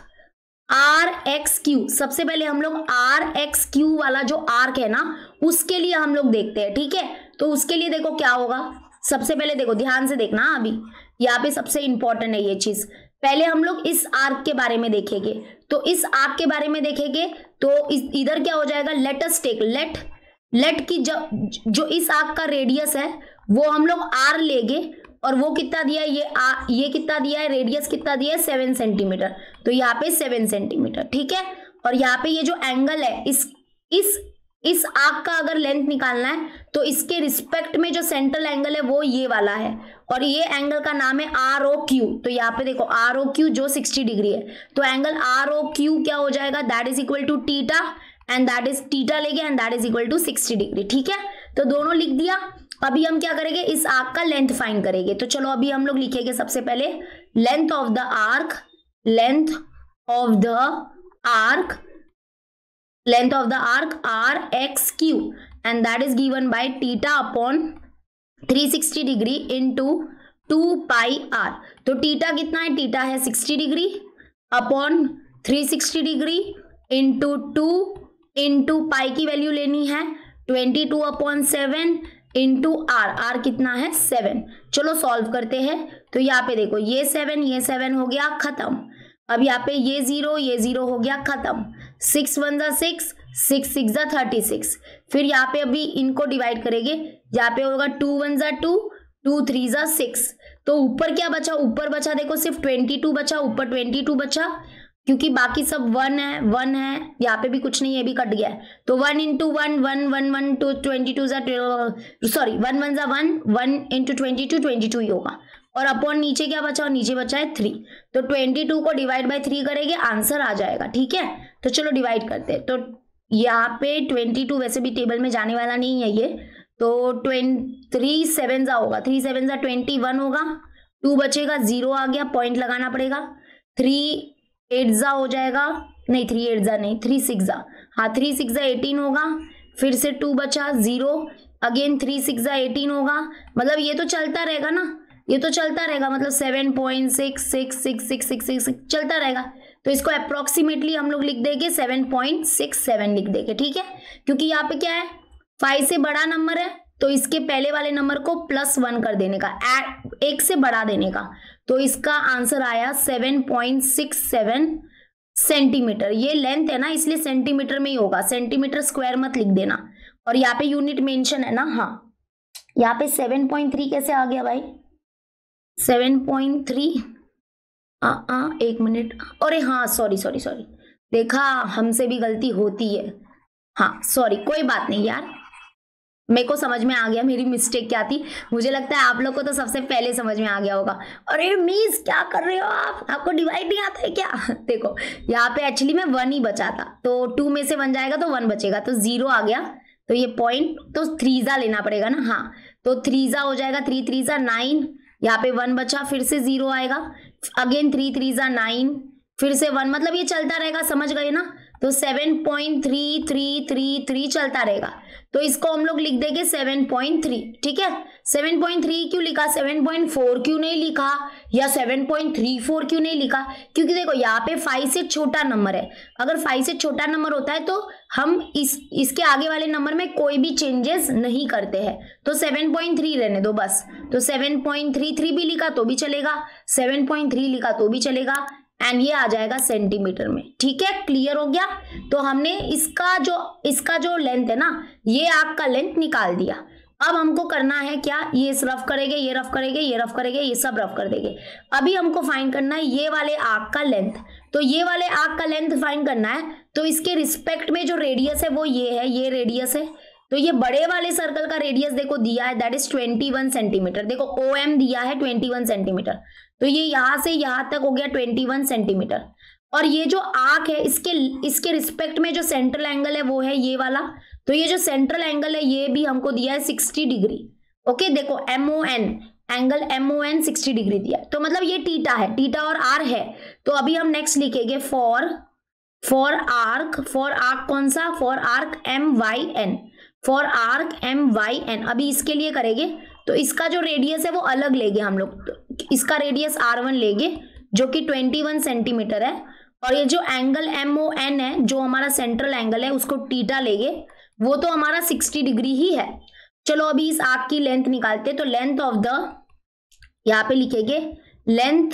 R X Q. सबसे पहले हम लोग आर एक्स क्यू वाला जो आर्क है ना उसके लिए हम लोग देखते हैं, ठीक है। तो उसके लिए देखो क्या होगा, सबसे पहले देखो ध्यान से देखना, अभी यहाँ पे सबसे इंपॉर्टेंट है ये चीज। पहले हम लोग इस आर्क के बारे में देखेंगे, तो इस आर्क के बारे में देखेंगे तो इस इधर क्या हो जाएगा, let us take let let की जो जो इस आर्क का रेडियस है वो हम लोग आर लेंगे, और वो कितना दिया है, ये आ, ये कितना दिया है, रेडियस कितना दिया है, सेवन सेंटीमीटर। तो यहाँ पे सेवन सेंटीमीटर, ठीक है। और यहाँ पे ये जो एंगल है इस इस इस आर्क का अगर लेंथ निकालना है तो इसके रिस्पेक्ट में जो सेंट्रल एंगल है वो ये वाला है, और ये एंगल का नाम है आर ओ क्यू। तो यहाँ पे देखो आर ओ क्यू जो सिक्सटी डिग्री है, तो एंगल आर ओ क्यू क्या हो जाएगा, that is equal to theta, and that is theta लेंगे and that is equal to sixty degree, ठीक है। तो दोनों लिख दिया। अभी हम क्या करेंगे, इस आर्क का लेंथ फाइंड करेंगे। तो चलो अभी हम लोग लिखेंगे सबसे पहले length of the arc length of the arc length of the arc R X Q, and that is given by theta upon three sixty degree into two pi R. तो टीटा कितना है, टीटा है sixty degree upon three sixty degree into two into pi की value लेनी है twenty two upon seven into R, R कितना है seven. चलो सॉल्व करते हैं। तो यहाँ पे देखो ये सेवन ये सेवन हो गया खत्म। अब यहाँ पे ये जीरो ये जीरो हो गया खत्म। सिक्स वन जा सिक्स, सिक्स सिक्स जा थर्टी सिक्स। फिर यहाँ पे अभी इनको डिवाइड करेंगे, यहाँ पे होगा टू वन जा टू, टू थ्री जा सिक्स। तो ऊपर क्या बचा, ऊपर बचा देखो सिर्फ ट्वेंटी टू बचा, ऊपर ट्वेंटी टू बचा क्योंकि बाकी सब वन है वन है, यहाँ पे भी कुछ नहीं, ये भी कट गया है। तो one into one one one one two twenty two जा सॉरी वन वन जा one, one into twenty two twenty two ही होगा। और अपॉन नीचे क्या बचा, और नीचे बचा है थ्री। तो ट्वेंटी टू को डिवाइड बाय थ्री करेंगे, आंसर आ जाएगा। ठीक है, तो चलो डिवाइड करते हैं। तो यहाँ पे ट्वेंटी टू वैसे भी टेबल में जाने वाला नहीं है ये, तो ट्वेंटी थ्री सेवन जा होगा, थ्री सेवन जा ट्वेंटी वन होगा, टू बचेगा, जीरो आ गया, पॉइंट लगाना पड़ेगा। थ्री एट जा हो जाएगा, नहीं थ्री एट जा नहीं, थ्री सिक्स जा, हाँ थ्री सिक्स जा एटीन होगा। फिर से टू बचा, जीरो, अगेन थ्री सिक्स जा एटीन होगा। मतलब ये तो चलता रहेगा ना, ये तो चलता रहेगा, मतलब seven point six six six six six six चलता रहेगा। तो इसको अप्रोक्सीमेटली हम लोग लिख देंगे सेवन पॉइंट सिक्स सेवन लिख देंगे। ठीक है, क्योंकि यहाँ पे क्या है, फाइव से बड़ा नंबर है तो इसके पहले वाले नंबर को प्लस वन कर देने का, एक से बढ़ा देने का। तो इसका आंसर आया seven point six seven centimetre. ये लेंथ है ना, इसलिए सेंटीमीटर में ही होगा, सेंटीमीटर स्क्वायर मत लिख देना। और यहाँ पे यूनिट मेंशन है ना, हाँ यहाँ पे सेवन पॉइंट थ्री कैसे आ गया भाई, सेवन पॉइंट थ्री आ आ एक मिनट, अरे हाँ सॉरी सॉरी सॉरी, देखा हमसे भी गलती होती है, हाँ सॉरी कोई बात नहीं यार, मेरे को समझ में आ गया मेरी मिस्टेक क्या थी। मुझे लगता है आप लोग को तो सबसे पहले समझ में आ गया होगा। अरे मिस क्या कर रहे हो आप, आपको डिवाइड नहीं आता है क्या? देखो यहाँ पे एक्चुअली में वन ही बचा था, तो टू में से वन जाएगा तो वन बचेगा, तो जीरो आ गया। तो ये पॉइंट तो थ्रीजा लेना पड़ेगा ना, हाँ तो थ्रीजा हो जाएगा, थ्री थ्रीजा नाइन, यहाँ पे वन बचा, फिर से जीरो आएगा, अगेन थ्री थ्रीजा नाइन, फिर से वन, मतलब ये चलता रहेगा, समझ गए ना। तो seven point three three three three चलता रहेगा। तो इसको हम लोग लिख देंगे सेवन पॉइंट थ्री। ठीक है, सेवन पॉइंट थ्री क्यों लिखा, सेवन पॉइंट फोर क्यों नहीं लिखा, या सेवन पॉइंट थ्री फोर क्यों नहीं लिखा? क्योंकि देखो यहाँ पे फाइव से छोटा नंबर है, अगर फाइव से छोटा नंबर होता है तो हम इस इसके आगे वाले नंबर में कोई भी चेंजेस नहीं करते हैं। तो सेवन पॉइंट थ्री रहने दो बस। तो सेवन पॉइंट थ्री थ्री भी लिखा तो भी चलेगा, सेवन पॉइंट थ्री लिखा तो भी चलेगा, एंड ये आ जाएगा सेंटीमीटर में। ठीक है, क्लियर हो गया। तो हमने इसका जो इसका जो लेंथ है ना, ये आर्क का लेंथ निकाल दिया। अब हमको करना है क्या, ये रफ करेंगे, ये रफ करेंगे, ये रफ करेंगे, ये सब रफ कर देंगे। अभी हमको फाइंड करना है ये वाले आर्क का लेंथ। तो ये वाले आर्क का लेंथ फाइंड करना है, तो इसके रिस्पेक्ट में जो रेडियस है वो ये है, ये रेडियस है। तो ये बड़े वाले सर्कल का रेडियस देखो दिया है, that is twenty one centimetre. देखो ओ एम दिया है ट्वेंटी वन सेंटीमीटर, तो ये यहां से यहां तक हो गया ट्वेंटी वन सेंटीमीटर। और ये जो आर्क है इसके इसके रिस्पेक्ट में जो सेंट्रल एंगल है वो है ये वाला। तो ये जो सेंट्रल एंगल है ये भी हमको दिया है सिक्सटी डिग्री। ओके, देखो M O N angle M O N sixty degree दिया, तो मतलब ये टीटा है, टीटा और आर है। तो अभी हम नेक्स्ट लिखेंगे for for arc, for arc कौन सा, for arc M Y N, for arc M Y N. अभी इसके लिए करेंगे तो इसका जो रेडियस है वो अलग लेंगे हम लोग, तो इसका रेडियस आर वन लेंगे जो कि ट्वेंटी वन सेंटीमीटर है, और ये जो एंगल एम ओ एन है जो हमारा सेंट्रल एंगल है उसको टीटा लेंगे, वो तो हमारा सिक्सटी डिग्री ही है। चलो अभी इस आर्क की लेंथ निकालते। तो लेंथ ऑफ द, यहाँ पे लिखेंगे length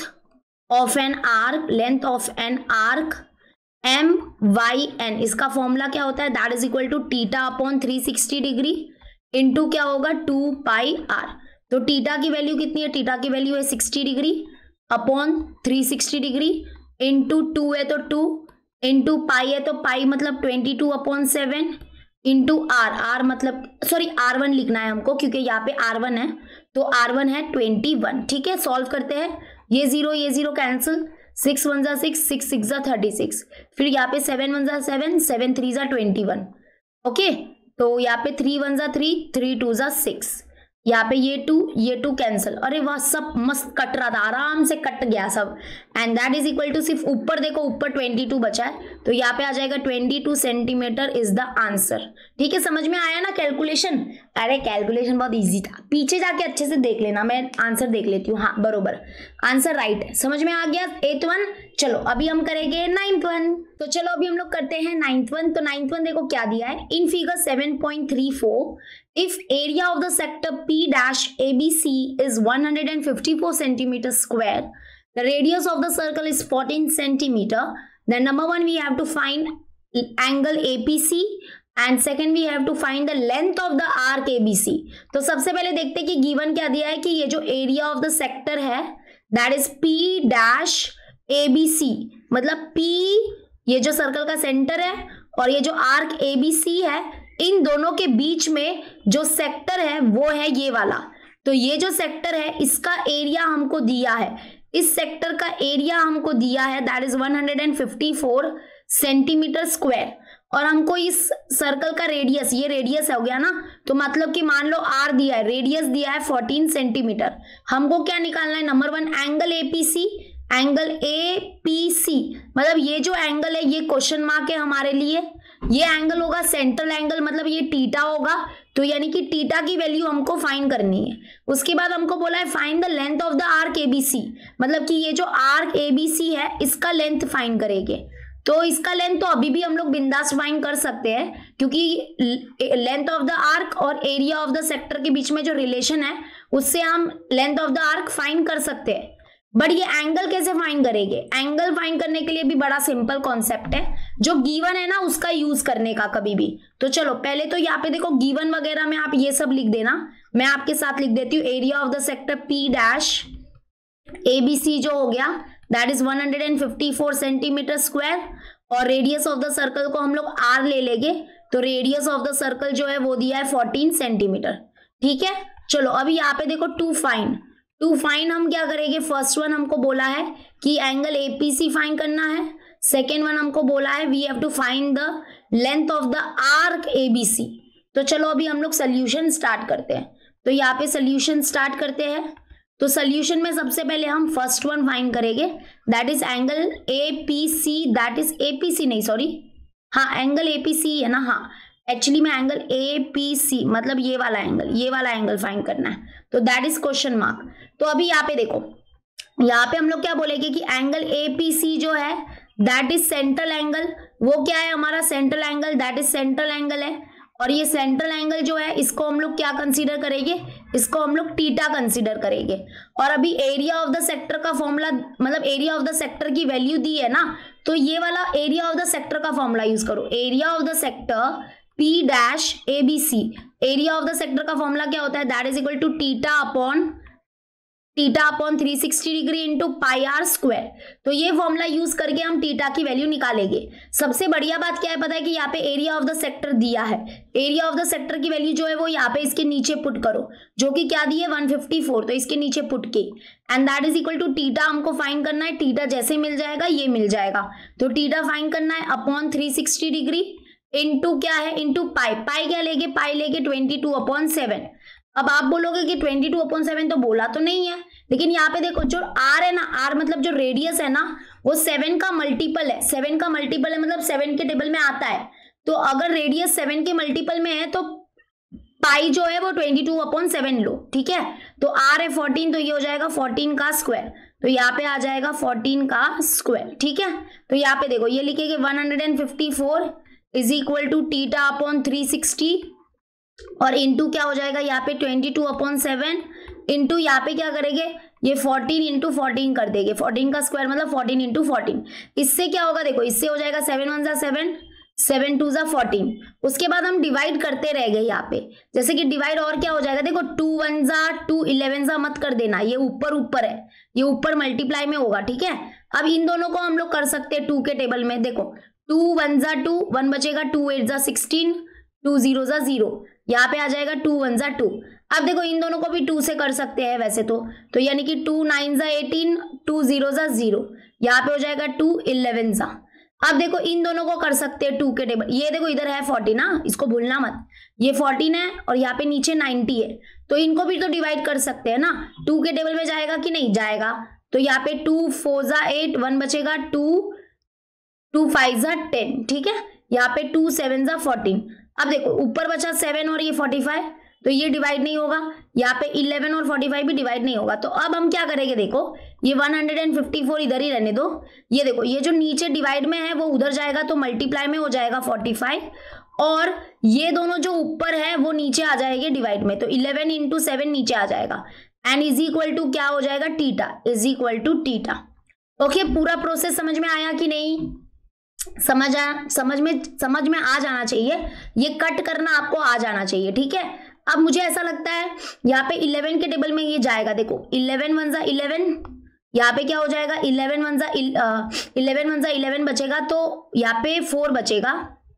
of N arc, length of N arc M Y N, इसका फॉर्मूला क्या होता है, that is equal to theta upon three sixty degree into क्या होगा टू पाई आर। तो टीटा की वैल्यू कितनी है, टीटा की वैल्यू है sixty degree upon three sixty degree into two है तो टू, इंटू पाई है तो पाई मतलब twenty two upon seven, into R, R मतलब सॉरी आर वन लिखना है हमको क्योंकि यहाँ पे आर वन है, तो आर वन है ट्वेंटी वन। ठीक है, सॉल्व करते हैं, ये जीरो ये जीरो कैंसिल, सिक्स वन जा सिक्स, सिक्स सिक्स जा थर्टी सिक्स, फिर यहाँ पे सेवन वन जा सेवन, सेवन थ्री जा ट्वेंटी वन। ओके, तो यहाँ पे थ्री वन जा थ्री, थ्री टू जा सिक्स, यहाँ पे ये टू ये टू कैंसिल। अरे वाह, सब मस्त कट रहा था, आराम से कट गया सब। And that is equal to, सिर्फ ऊपर देखो ऊपर ट्वेंटी टू बचा है, तो यहाँ पे आ जाएगा twenty two centimetre is the answer. ठीक है, समझ में आया ना कैलकुलेशन? अरे कैलकुलेशन बहुत इजी था, पीछे जाके अच्छे से देख लेना, मैं आंसर देख लेती हूँ। हाँ बरोबर, आंसर राइट है, समझ में आ गया। एट वन चलो अभी हम करेंगे नाइन्थ वन। तो चलो अभी हम लोग करते हैं नाइन्थ वन। तो नाइन्थ वन देखो क्या दिया है in figure seven point three four if area of the sector P dash A B C is one hundred fifty four centimetre square, the radius of the circle is fourteen centimetre, then number one we have to find angle A P C and second we have to find the length of the arc A B C। तो सबसे पहले देखते हैं कि given क्या दिया है कि ये जो एरिया ऑफ द सेक्टर है that is P dash A B C, मतलब P ये जो सर्कल का सेंटर है और ये जो आर्क A B C है, इन दोनों के बीच में जो सेक्टर है वो है ये वाला। तो ये जो सेक्टर है इसका एरिया हमको दिया है, इस सेक्टर का एरिया हमको दिया है that is one hundred fifty four centimetre square, और हमको इस सर्कल का रेडियस, ये रेडियस हो गया ना, तो मतलब कि मान लो आर दिया है, रेडियस दिया है फोर्टीन सेंटीमीटर। हमको क्या निकालना है, number one angle A P C, angle A P C मतलब ये जो एंगल है ये क्वेश्चन मार्क है हमारे लिए, ये एंगल होगा सेंट्रल एंगल, मतलब ये टीटा होगा, तो यानी कि टीटा की वैल्यू हमको फाइंड करनी है। उसके बाद हमको बोला है find the length of the arc A B C, मतलब कि ये जो आर्क A B C है इसका लेंथ फाइंड करेंगे। तो इसका लेंथ तो अभी भी हम लोग बिंदास फाइंड कर सकते हैं, क्योंकि लेंथ ऑफ द आर्क और एरिया ऑफ द सेक्टर के बीच में जो रिलेशन है उससे हम length of the arc find कर सकते हैं। बट ये एंगल कैसे फाइंड करेंगे, एंगल फाइंड करने के लिए भी बड़ा सिंपल कॉन्सेप्ट है, जो गिवन है ना उसका यूज करने का कभी भी। तो चलो पहले तो यहाँ पे देखो गिवन वगैरह में आप ये सब लिख देना, मैं आपके साथ लिख देती हूँ area of the sector P dash A B C जो हो गया that is one hundred fifty four centimetre square, और रेडियस ऑफ द सर्कल को हम लोग R ले लेंगे, तो रेडियस ऑफ द सर्कल जो है वो दिया है फोर्टीन सेंटीमीटर। ठीक है, चलो अभी यहाँ पे देखो टू फाइंड, टू फाइंड हम क्या करेंगे, फर्स्ट वन हमको बोला है कि angle A P C find करना है, सेकेंड वन हमको बोला है we have to find the length of the arc A B C। तो चलो अभी हम लोग सोल्यूशन स्टार्ट करते हैं। तो यहाँ पे सोल्यूशन स्टार्ट करते हैं। तो सोल्यूशन में सबसे पहले हम फर्स्ट वन फाइंड करेंगे that is angle A P C, that is A P C नहीं सॉरी, हाँ एंगल A P C है ना, हाँ एक्चुअली में एंगल A P C मतलब ये वाला एंगल, ये वाला एंगल फाइंड करना है, तो दैट इज क्वेश्चन मार्क। तो अभी यहाँ पे देखो, यहाँ पे हम लोग क्या बोलेंगे कि एंगल A P C जो है दैट इज सेंट्रल एंगल, वो क्या है हमारा central angle, that is central angle है, और ये सेंट्रल एंगल जो है इसको हम लोग क्या कंसीडर करेंगे, इसको हम लोग टीटा कंसीडर करेंगे। और अभी एरिया ऑफ द सेक्टर का फॉर्मूला, मतलब एरिया ऑफ द सेक्टर की वैल्यू दी है ना, तो ये वाला एरिया ऑफ द सेक्टर का फॉर्मूला यूज करो, area of the sector P dash A B C, area of the sector का फॉर्मूला क्या होता है, that is equal to theta upon theta upon three sixty degree into pi R square. तो ये formula use करके हम theta की value निकालेंगे। सबसे बढ़िया बात क्या है पता है कि यहाँ पे एरिया ऑफ द सेक्टर दिया है, एरिया ऑफ द सेक्टर की वैल्यू जो है वो यहाँ पे इसके नीचे पुट करो, जो कि क्या दी है वन फिफ्टी फोर, तो इसके नीचे पुट के and that is equal to theta हमको फाइंड करना है, टीटा जैसे मिल जाएगा ये मिल जाएगा, तो टीटा फाइंड करना है upon three sixty degree into क्या है, इंटू पाई, पाई क्या लेके, पाई लेके ट्वेंटी टू अपॉन सेवन। अब आप बोलोगे कि ट्वेंटी टू अपॉन सेवन तो बोला तो नहीं है, लेकिन यहाँ पे देखो जो R है ना, R मतलब जो रेडियस है ना वो सेवन का मल्टीपल है, सेवन का मल्टीपल है मतलब सेवन के टेबल में आता है, तो अगर रेडियस सेवन के मल्टीपल में है तो पाई जो है वो ट्वेंटी टू अपॉन सेवन लो। ठीक है, तो R है फोर्टीन, तो ये हो जाएगा फोर्टीन का स्क्वायर, तो यहाँ पे आ जाएगा फोर्टीन का स्क्वायर। ठीक है, तो यहाँ पे देखो ये लिखेंगे one hundred fifty four is equal to theta upon three sixty, और इंटू क्या हो जाएगा यहाँ पे twenty two upon seven, into यहाँ पे क्या करेंगे ये फोर्टीन इंटू फोर्टीन कर देंगे, फोर्टीन का स्क्वायर मतलब फोर्टीन इंटू फोर्टीन। इससे क्या होगा देखो, इससे हो जाएगा सेवन वन जा सेवन, सेवन टू जा फोर्टीन। उसके बाद हम डिवाइड करते रह गए यहाँ पे, जैसे कि डिवाइड और क्या हो जाएगा देखो, टू वन जा टू, इलेवन जा मत कर देना, ये ऊपर ऊपर है, ये ऊपर मल्टीप्लाई में होगा। ठीक है, अब इन दोनों को हम लोग कर सकते हैं टू के टेबल में, देखो टू वन जा टू, वन बचेगा, टू एट जा सिक्सटीन, टू जीरो जा जीरो, यहाँ पे आ जाएगा टू वन जा टू। अब देखो इन दोनों को भी टू से कर सकते हैं वैसे तो तो यानी कि टू नाइन जा एटीन, टू जीरो जा जीरो, यहाँ पे हो जाएगा टू इलेवन जा। अब देखो इन दोनों को कर सकते हैं टू के टेबल, ये देखो इधर है फोर्टीन ना, इसको भूलना मत, ये फोर्टीन है और यहाँ पे नीचे नाइनटी है, तो इनको भी तो डिवाइड कर सकते हैं ना, टू के टेबल में जाएगा कि नहीं जाएगा, तो यहाँ पे टू फोर जा एट, वन बचेगा टू, टू फाइव जा टेन। ठीक है, यहाँ पे टू सेवन जा फोर्टीन। अब देखो ऊपर बचा सेवन और ये फोर्टी फाइव, तो ये डिवाइड नहीं होगा, यहाँ पे इलेवन और फोर्टी फाइव भी डिवाइड नहीं होगा। तो अब हम क्या करेंगे देखो, ये वन फिफ्टी फोर इधर ही रहने दो। ये देखो ये जो नीचे डिवाइड में है वो उधर जाएगा तो मल्टीप्लाई में हो जाएगा फोर्टी फाइव, और ये दोनों जो ऊपर है वो नीचे आ जाएंगे डिवाइड में, तो इलेवन इंटू सेवन नीचे आ जाएगा एंड इज इक्वल टू क्या हो जाएगा, theta is equal to theta. Okay, पूरा प्रोसेस समझ में आया कि नहीं? समझ आ समझ में समझ में आ जाना चाहिए, ये कट करना आपको आ जाना चाहिए, ठीक है। अब मुझे ऐसा लगता है यहाँ पे इलेवन के टेबल में ये जाएगा, देखो इलेवन वन जा इलेवन, यहाँ पे क्या हो जाएगा इलेवन वन जा इलेवन वन जा इलेवन बचेगा, तो यहाँ पे फोर बचेगा,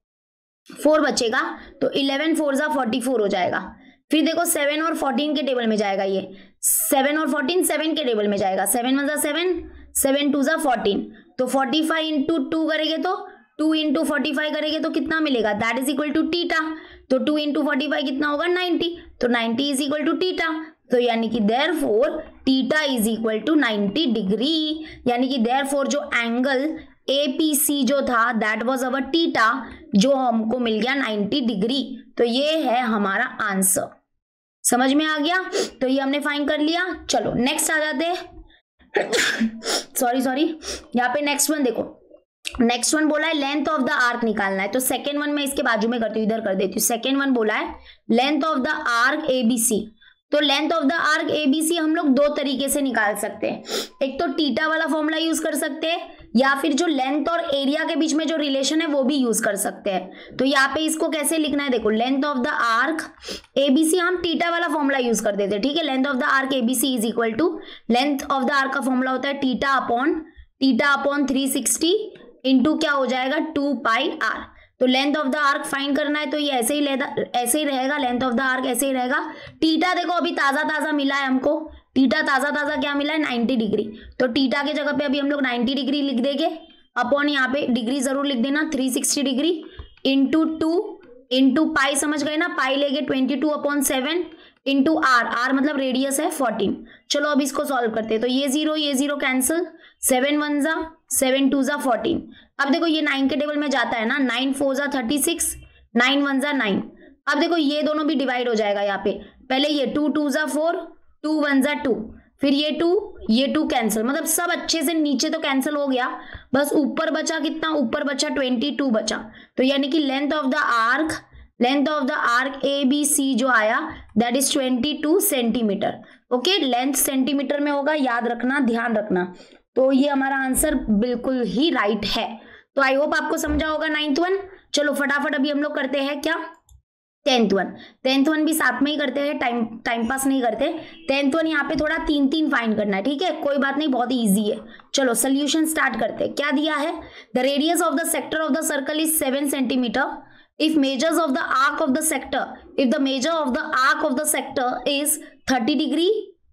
फोर बचेगा तो इलेवन फोर जा फोर्टी फोर हो जाएगा। फिर देखो सेवन और फोर्टीन के टेबल में जाएगा, ये सेवन और फोर्टीन सेवन के टेबल में जाएगा, सेवन वन जा सेवन, सेवन टू जा फोर्टीन, तो फोर्टी फाइव इंटू टू करेंगे तो टू इंटू फोर्टी फाइव करेंगे तो कितना मिलेगा, that is equal to theta, तो टू इंटू फोर्टी फाइव कितना होगा नाइन्टी, तो ninety is equal to theta, तो यानी कि therefore theta is equal to ninety degree, यानी कि देयरफॉर जो एंगल ए पी सी जो था दैट वाज अवर टीटा, जो हमको मिल गया नाइन्टी डिग्री। तो ये है हमारा आंसर, समझ में आ गया? तो ये हमने फाइंड कर लिया। चलो नेक्स्ट आ जाते हैं सॉरी सॉरी यहाँ पे नेक्स्ट वन देखो, नेक्स्ट वन बोला है लेंथ ऑफ द आर्क निकालना है, तो सेकेंड वन मैं इसके बाजू में करती हूँ, इधर कर देती हूँ। सेकेंड वन बोला है length of the arc ABC, तो length of the arc ABC हम लोग दो तरीके से निकाल सकते हैं, एक तो टीटा वाला फॉर्मूला यूज कर सकते हैं, या फिर जो लेंथ और एरिया के बीच में जो रिलेशन है वो भी यूज कर सकते हैं। तो यहाँ पे इसको कैसे लिखना है, देखो length of the arc ABC हम टीटा वाला फॉर्मूला यूज कर देते हैं, ठीक है। Length of the arc ABC is equal to, length of the arc का फॉर्मूला होता है theta upon theta upon three sixty into क्या हो जाएगा टू पाई आर। तो length of the arc find करना है तो ये ऐसे ही लेदा ऐसे ही रहेगा, लेंथ ऑफ द आर्क ऐसे ही रहेगा। टीटा देखो अभी ताजा ताजा मिला है हमको, टीटा ताजा ताजा क्या मिला है नाइन्टी डिग्री, तो टीटा के जगह पे अभी हम लोग नाइन्टी डिग्री लिख देंगे, अपॉन यहाँ पे डिग्री जरूर लिख देना three sixty degree into two into pi, समझ गए ना, पाई लेके twenty two upon seven into R, R मतलब रेडियस है फोर्टीन। चलो अब इसको सॉल्व करते हैं, तो ये जीरो ये जीरो कैंसिल, सेवन वन जा सेवन टू जा फोर्टीन। अब देखो ये नाइन के टेबल में जाता है ना, नाइन फोर जा थर्टी सिक्स, नाइन वन जा नाइन। अब देखो ये दोनों भी डिवाइड हो जाएगा यहाँ पे, पहले ये टू टू जा फोर, टू वन जा टू, फिर ये टू ये टू कैंसिल, मतलब सब अच्छे से नीचे तो कैंसिल हो गया, बस ऊपर बचा कितना, ऊपर बचा ट्वेंटी टू बचा। तो यानी कि length of the arc length of the arc A B C जो आया that is twenty two centimetre. Okay, length centimetre में होगा, याद रखना, ध्यान रखना। तो ये हमारा आंसर बिल्कुल ही राइट है। तो आई होप आपको समझा होगा नाइन्थ वन। चलो फटाफट अभी हम लोग करते हैं क्या, टेंथ वन। टेंथ वन भी साथ में ही करते हैं, टाइम टाइम पास नहीं करते। टेंथ वन यहाँ पे थोड़ा तीन तीन फाइंड करना है, ठीक है, कोई बात नहीं, बहुत ही ईजी है। चलो सोल्यूशन स्टार्ट करते हैं। क्या दिया है, the radius of the sector of the circle is seven centimetre if measures of the arc of the sector if the measure of the arc of the sector is thirty degree,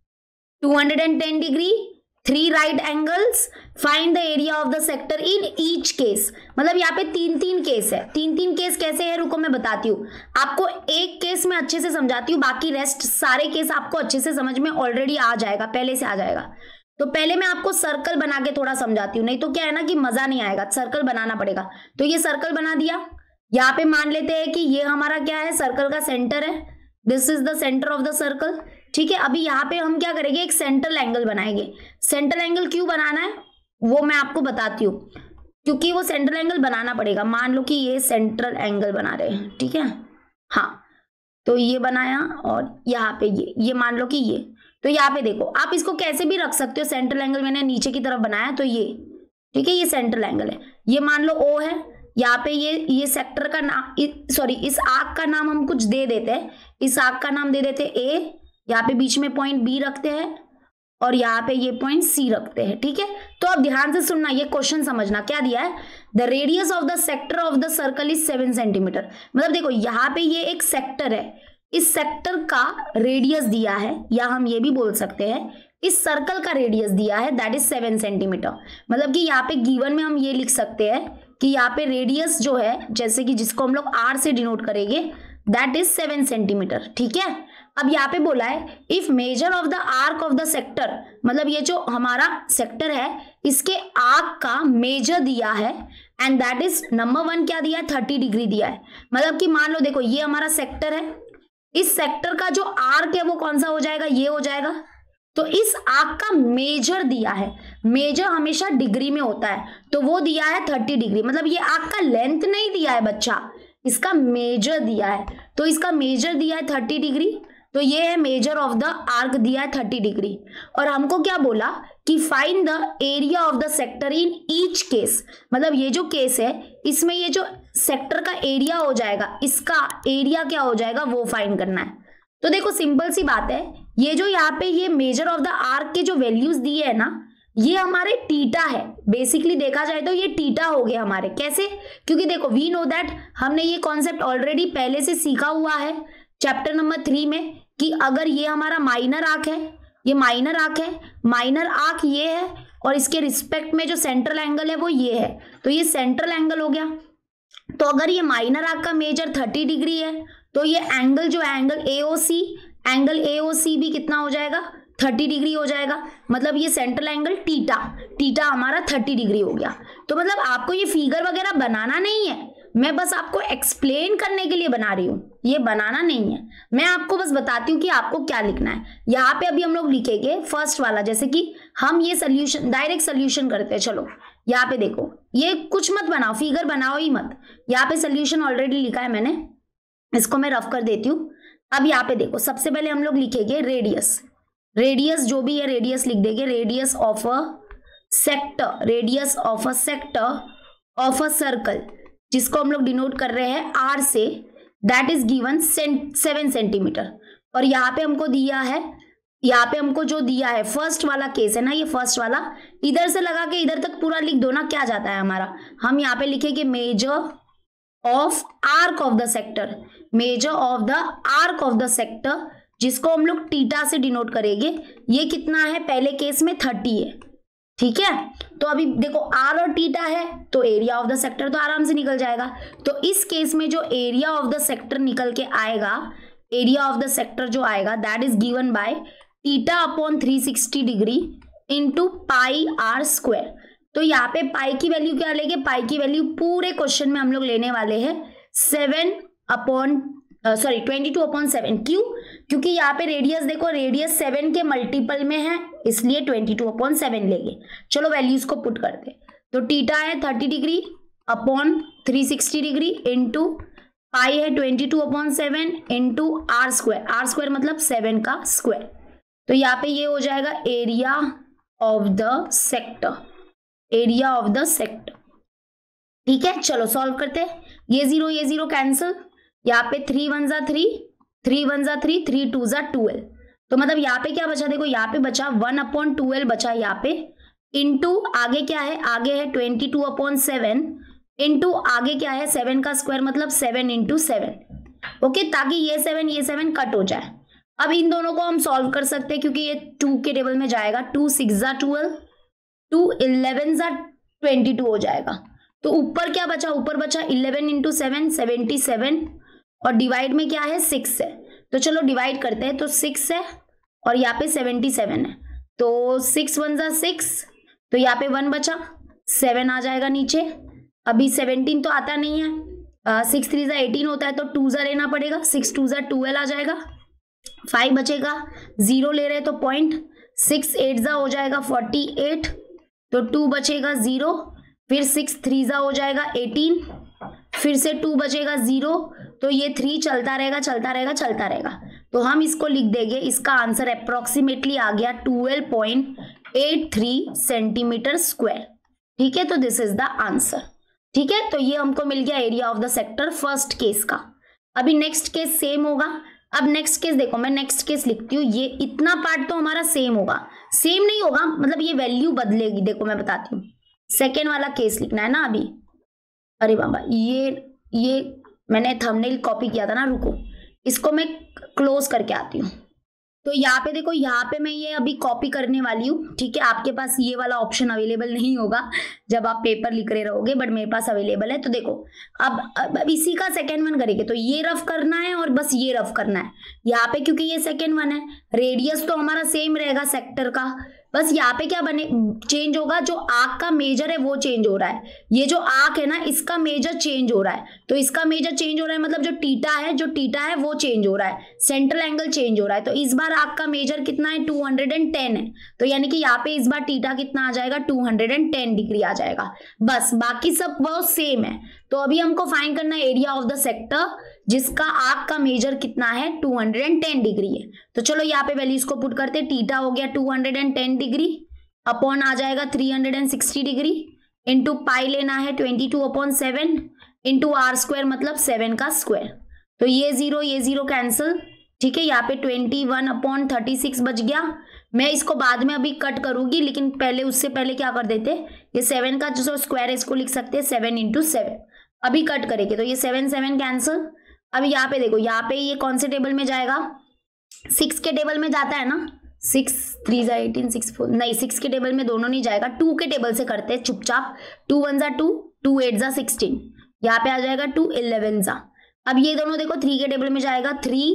two hundred ten degree, three right angles, find the area of the sector in each case। मतलब यहाँ पे तीन तीन case है। तीन तीन case कैसे है, रुको मैं बताती हूँ आपको। एक केस में अच्छे से समझाती हूँ, बाकी रेस्ट सारे केस आपको अच्छे से समझ में ऑलरेडी आ जाएगा, पहले से आ जाएगा। तो पहले मैं आपको सर्कल बना के थोड़ा समझाती हूँ, नहीं तो क्या है ना कि मजा नहीं आएगा, सर्कल बनाना पड़ेगा। तो ये सर्कल बना दिया, यहाँ पे मान लेते हैं कि ये हमारा क्या है, सर्कल का सेंटर है, this is the centre of the circle, ठीक है। अभी यहाँ पे हम क्या करेंगे, एक सेंट्रल एंगल बनाएंगे। सेंट्रल एंगल क्यों बनाना है वो मैं आपको बताती हूँ, क्योंकि वो सेंट्रल एंगल बनाना पड़ेगा। मान लो कि ये सेंट्रल एंगल बना रहे हैं, ठीक है, हाँ, तो ये बनाया और यहाँ पे ये ये मान लो कि ये, तो यहाँ पे देखो आप इसको कैसे भी रख सकते हो। सेंट्रल एंगल मैंने नीचे की तरफ बनाया, तो ये ठीक है, ये सेंट्रल एंगल है। ये मान लो ओ है, यहाँ पे ये ये सेक्टर का नाम, सॉरी इस आर्क का नाम हम कुछ दे देते हैं, इस आर्क का नाम दे देते हैं ए, यहाँ पे बीच में पॉइंट बी रखते हैं और यहाँ पे ये पॉइंट सी रखते हैं, ठीक है। तो अब ध्यान से सुनना, ये क्वेश्चन समझना। क्या दिया है, the radius of the sector of the circle is seven centimetre. मतलब देखो यहाँ पे ये एक सेक्टर है, इस सेक्टर का रेडियस दिया है, या हम ये भी बोल सकते हैं इस सर्कल का रेडियस दिया है, दैट इज सेवन सेंटीमीटर। मतलब कि यहाँ पे गिवन में हम ये लिख सकते हैं कि यहाँ पे रेडियस जो है, जैसे कि जिसको हम लोग आर से डिनोट करेंगे, दैट इज सेवन सेंटीमीटर, ठीक है। अब यहाँ पे बोला है if measure of the arc of the sector, मतलब ये जो हमारा सेक्टर है इसके आर्क का मेजर दिया है, and that is number one क्या दिया है, थर्टी डिग्री दिया है। मतलब कि मान लो देखो ये हमारा सेक्टर है, इस सेक्टर का जो आर्क है वो कौन सा हो जाएगा, ये हो जाएगा, तो इस आर्क का मेजर दिया है, मेजर हमेशा डिग्री में होता है, तो वो दिया है थर्टी डिग्री। मतलब ये आर्क का लेंथ नहीं दिया है बच्चा, इसका मेजर दिया है। तो इसका मेजर दिया है थर्टी डिग्री, तो ये है मेजर ऑफ द आर्क दिया है थर्टी डिग्री। और हमको क्या बोला कि find the area of the sector in each case. मतलब ये जो केस है इसमें ये जो सेक्टर का एरिया हो जाएगा, इसका एरिया क्या हो जाएगा वो फाइंड करना है। तो देखो सिंपल सी बात है, ये जो यहाँ पे ये मेजर ऑफ द आर्क के जो वैल्यूज दिए है ना, ये हमारे टीटा है। बेसिकली देखा जाए तो ये टीटा हो गए हमारे। कैसे? क्योंकि देखो वी नो दैट, हमने ये कॉन्सेप्ट ऑलरेडी पहले से सीखा हुआ है चैप्टर नंबर थ्री में, कि अगर ये हमारा माइनर आर्क है, ये माइनर आर्क है, माइनर आर्क ये है, और इसके रिस्पेक्ट में जो सेंट्रल एंगल है वो ये है, तो ये सेंट्रल एंगल हो गया। तो अगर ये माइनर आर्क का मेजर थर्टी डिग्री है, तो ये एंगल जो है angle A O C, angle A ओ सी भी कितना हो जाएगा? थर्टी डिग्री हो जाएगा। मतलब ये सेंट्रल एंगल टीटा, टीटा हमारा थर्टी डिग्री हो गया। तो मतलब आपको ये फिगर वगैरह बनाना नहीं है, मैं बस आपको एक्सप्लेन करने के लिए बना रही हूँ, ये बनाना नहीं है। मैं आपको बस बताती हूँ कि आपको क्या लिखना है। यहाँ पे अभी हम लोग लिखेंगे फर्स्ट वाला, जैसे कि हम ये सोल्यूशन डायरेक्ट सोल्यूशन करते हैं। चलो यहाँ पे देखो, ये कुछ मत बनाओ, फिगर बनाओ ही मत। यहाँ पे सोल्यूशन ऑलरेडी लिखा है मैंने, इसको मैं रफ कर देती हूँ। अब यहाँ पे देखो, सबसे पहले हम लोग लिखेंगे रेडियस। रेडियस जो भी है रेडियस लिख देंगे, radius of a sector, radius of a sector of a circle, जिसको हम लोग डिनोट कर रहे हैं आर से, that is given seven centimetre. और यहाँ पे हमको दिया है, यहाँ पे हमको जो दिया है फर्स्ट वाला केस है ना, ये फर्स्ट वाला, इधर से लगा के इधर तक पूरा लिख दो ना, क्या जाता है हमारा। हम यहाँ पे लिखेंगे measure of arc of the sector, measure of the arc of the sector, जिसको हम लोग टीटा से डिनोट करेंगे। ये कितना है? पहले केस में थर्टी है, ठीक है। तो अभी देखो आर और टीटा है, तो एरिया ऑफ द सेक्टर तो आराम से निकल जाएगा। तो इस केस में जो एरिया ऑफ द सेक्टर निकल के आएगा, एरिया ऑफ द सेक्टर जो आएगा, that is given by theta upon three sixty degree into pi R square. तो यहाँ पे पाई की वैल्यू क्या लेंगे? पाई की वैल्यू पूरे क्वेश्चन में हम लोग लेने वाले हैं seven upon sorry twenty two upon seven. क्यों? क्योंकि यहाँ पे रेडियस देखो, रेडियस सेवन के मल्टीपल में है, इसलिए ट्वेंटी टू अपॉन सेवन लेंगे। चलो वैल्यूज को पुट करते। तो टीटा है thirty degree upon three sixty degree into pi है twenty two upon seven into R square. R square मतलब सेवन का स्क्वायर। तो यहाँ पे ये हो जाएगा area of the sector, area of the sector, ठीक है। चलो सॉल्व करते हैं। ये जीरो ये जीरो कैंसिल, यहाँ पे थ्री वन जा थ्री, थ्री वन जा थ्री, थ्री टू जा ट्वेल्व। तो मतलब यहाँ पे क्या बचा? देखो यहाँ पे बचा वन अपॉन ट्वेल्व बचा यहाँ पे, इंटू आगे क्या है? आगे है twenty two upon seven, into आगे क्या है? सेवन का स्क्वायर मतलब सेवन इंटू सेवन, ओके, ताकि ये सेवन ये सेवन कट हो जाए। अब इन दोनों को हम सॉल्व कर सकते हैं, क्योंकि ये टू के टेबल में जाएगा। टू सिक्स जा ट्वेल्व, टू इलेवन जा ट्वेंटी टू हो जाएगा। तो ऊपर क्या बचा? ऊपर बचा eleven into seven, seventy seven, और डिवाइड में क्या है? सिक्स है। तो चलो डिवाइड करते हैं। तो सिक्स है और यहाँ पे सेवेंटी सेवन है, तो सिक्स वन जा सिक्स, तो यहाँ पे वन बचा, सेवन आ जाएगा नीचे। अभी सेवेंटीन तो आता नहीं है, सिक्स थ्री जा एटीन होता है, तो टू जा लेना पड़ेगा, सिक्स टू जा ट्वेल्व आ जाएगा, फाइव बचेगा, जीरो ले रहे तो पॉइंट, सिक्स एट जा हो जाएगा फोर्टी एट, तो टू बचेगा जीरो, फिर सिक्स थ्री जा हो जाएगा एटीन, फिर से टू बचेगा जीरो, तो ये थ्री चलता रहेगा चलता रहेगा चलता रहेगा। तो हम इसको लिख देंगे, इसका आंसर अप्रोक्सीमेटली आ गया twelve point eight three centimetre square, ठीक है। तो दिस इज द आंसर, ठीक है। तो ये हमको मिल गया area of the sector first case का। अभी नेक्स्ट केस सेम होगा। अब नेक्स्ट केस देखो, मैं नेक्स्ट केस लिखती हूँ। ये इतना पार्ट तो हमारा सेम होगा, सेम नहीं होगा मतलब ये वैल्यू बदलेगी। देखो मैं बताती हूँ, सेकेंड वाला केस लिखना है ना अभी। अरे बाबा, ये ये मैंने थंबनेल कॉपी किया था ना, रुको इसको मैं क्लोज करके आती हूँ। तो यहाँ पे देखो, यहाँ पे मैं ये अभी कॉपी करने वाली हूँ, ठीक है। आपके पास ये वाला ऑप्शन अवेलेबल नहीं होगा जब आप पेपर लिख रहे रहोगे, बट मेरे पास अवेलेबल है। तो देखो अब अब, अब इसी का सेकेंड वन करेंगे। तो ये रफ करना है और बस ये रफ करना है यहाँ पे, क्योंकि ये सेकेंड वन है। रेडियस तो हमारा सेम रहेगा सेक्टर का, बस यहाँ पे क्या बने चेंज होगा, जो आर्क का मेजर है वो चेंज हो रहा है। ये जो आर्क है ना इसका मेजर चेंज हो रहा है, तो इसका मेजर चेंज हो रहा है मतलब जो टीटा है जो टीटा है वो चेंज हो रहा है, सेंट्रल एंगल चेंज हो रहा है। तो इस बार आर्क का मेजर कितना है, टू हंड्रेड टेन है, तो यानी कि यहाँ पे इस बार टीटा कितना आ जाएगा, टू हंड्रेड टेन डिग्री आ जाएगा। बस बाकी सब वो सेम है। तो अभी हमको फाइंड करना है एरिया ऑफ द सेक्टर जिसका आर्क का मेजर कितना है, टू हंड्रेड टेन डिग्री है। तो चलो यहाँ पे वैल्यूज को पुट करते, टीटा हो गया two hundred ten degree upon आ जाएगा three hundred sixty degree into pi लेना है twenty two upon seven into R square मतलब सेवन का स्क्वायर। तो ये जीरो ये जीरो कैंसिल, ठीक है। यहाँ पे twenty one upon thirty six बच गया। मैं इसको बाद में अभी कट करूंगी, लेकिन पहले उससे पहले क्या कर देते, ये सेवन का जो स्क्वायर है इसको लिख सकते हैं सेवन इंटू सेवन। अभी कट करेंगे तो ये सेवन सेवन कैंसिल। अब यहाँ पे देखो, यहाँ पे ये कौन से टेबल में जाएगा, सिक्स के टेबल में जाता है ना, सिक्स थ्री जा एटीन सिक्स फोर नहीं, सिक्स के टेबल में दोनों नहीं जाएगा, टू के टेबल से करते हैं चुपचाप। टू वन जा टू, टू एट जा सिक्सटीन, यहाँ पे आ जाएगा टू इलेवन जा। अब ये दोनों देखो थ्री के टेबल में जाएगा, थ्री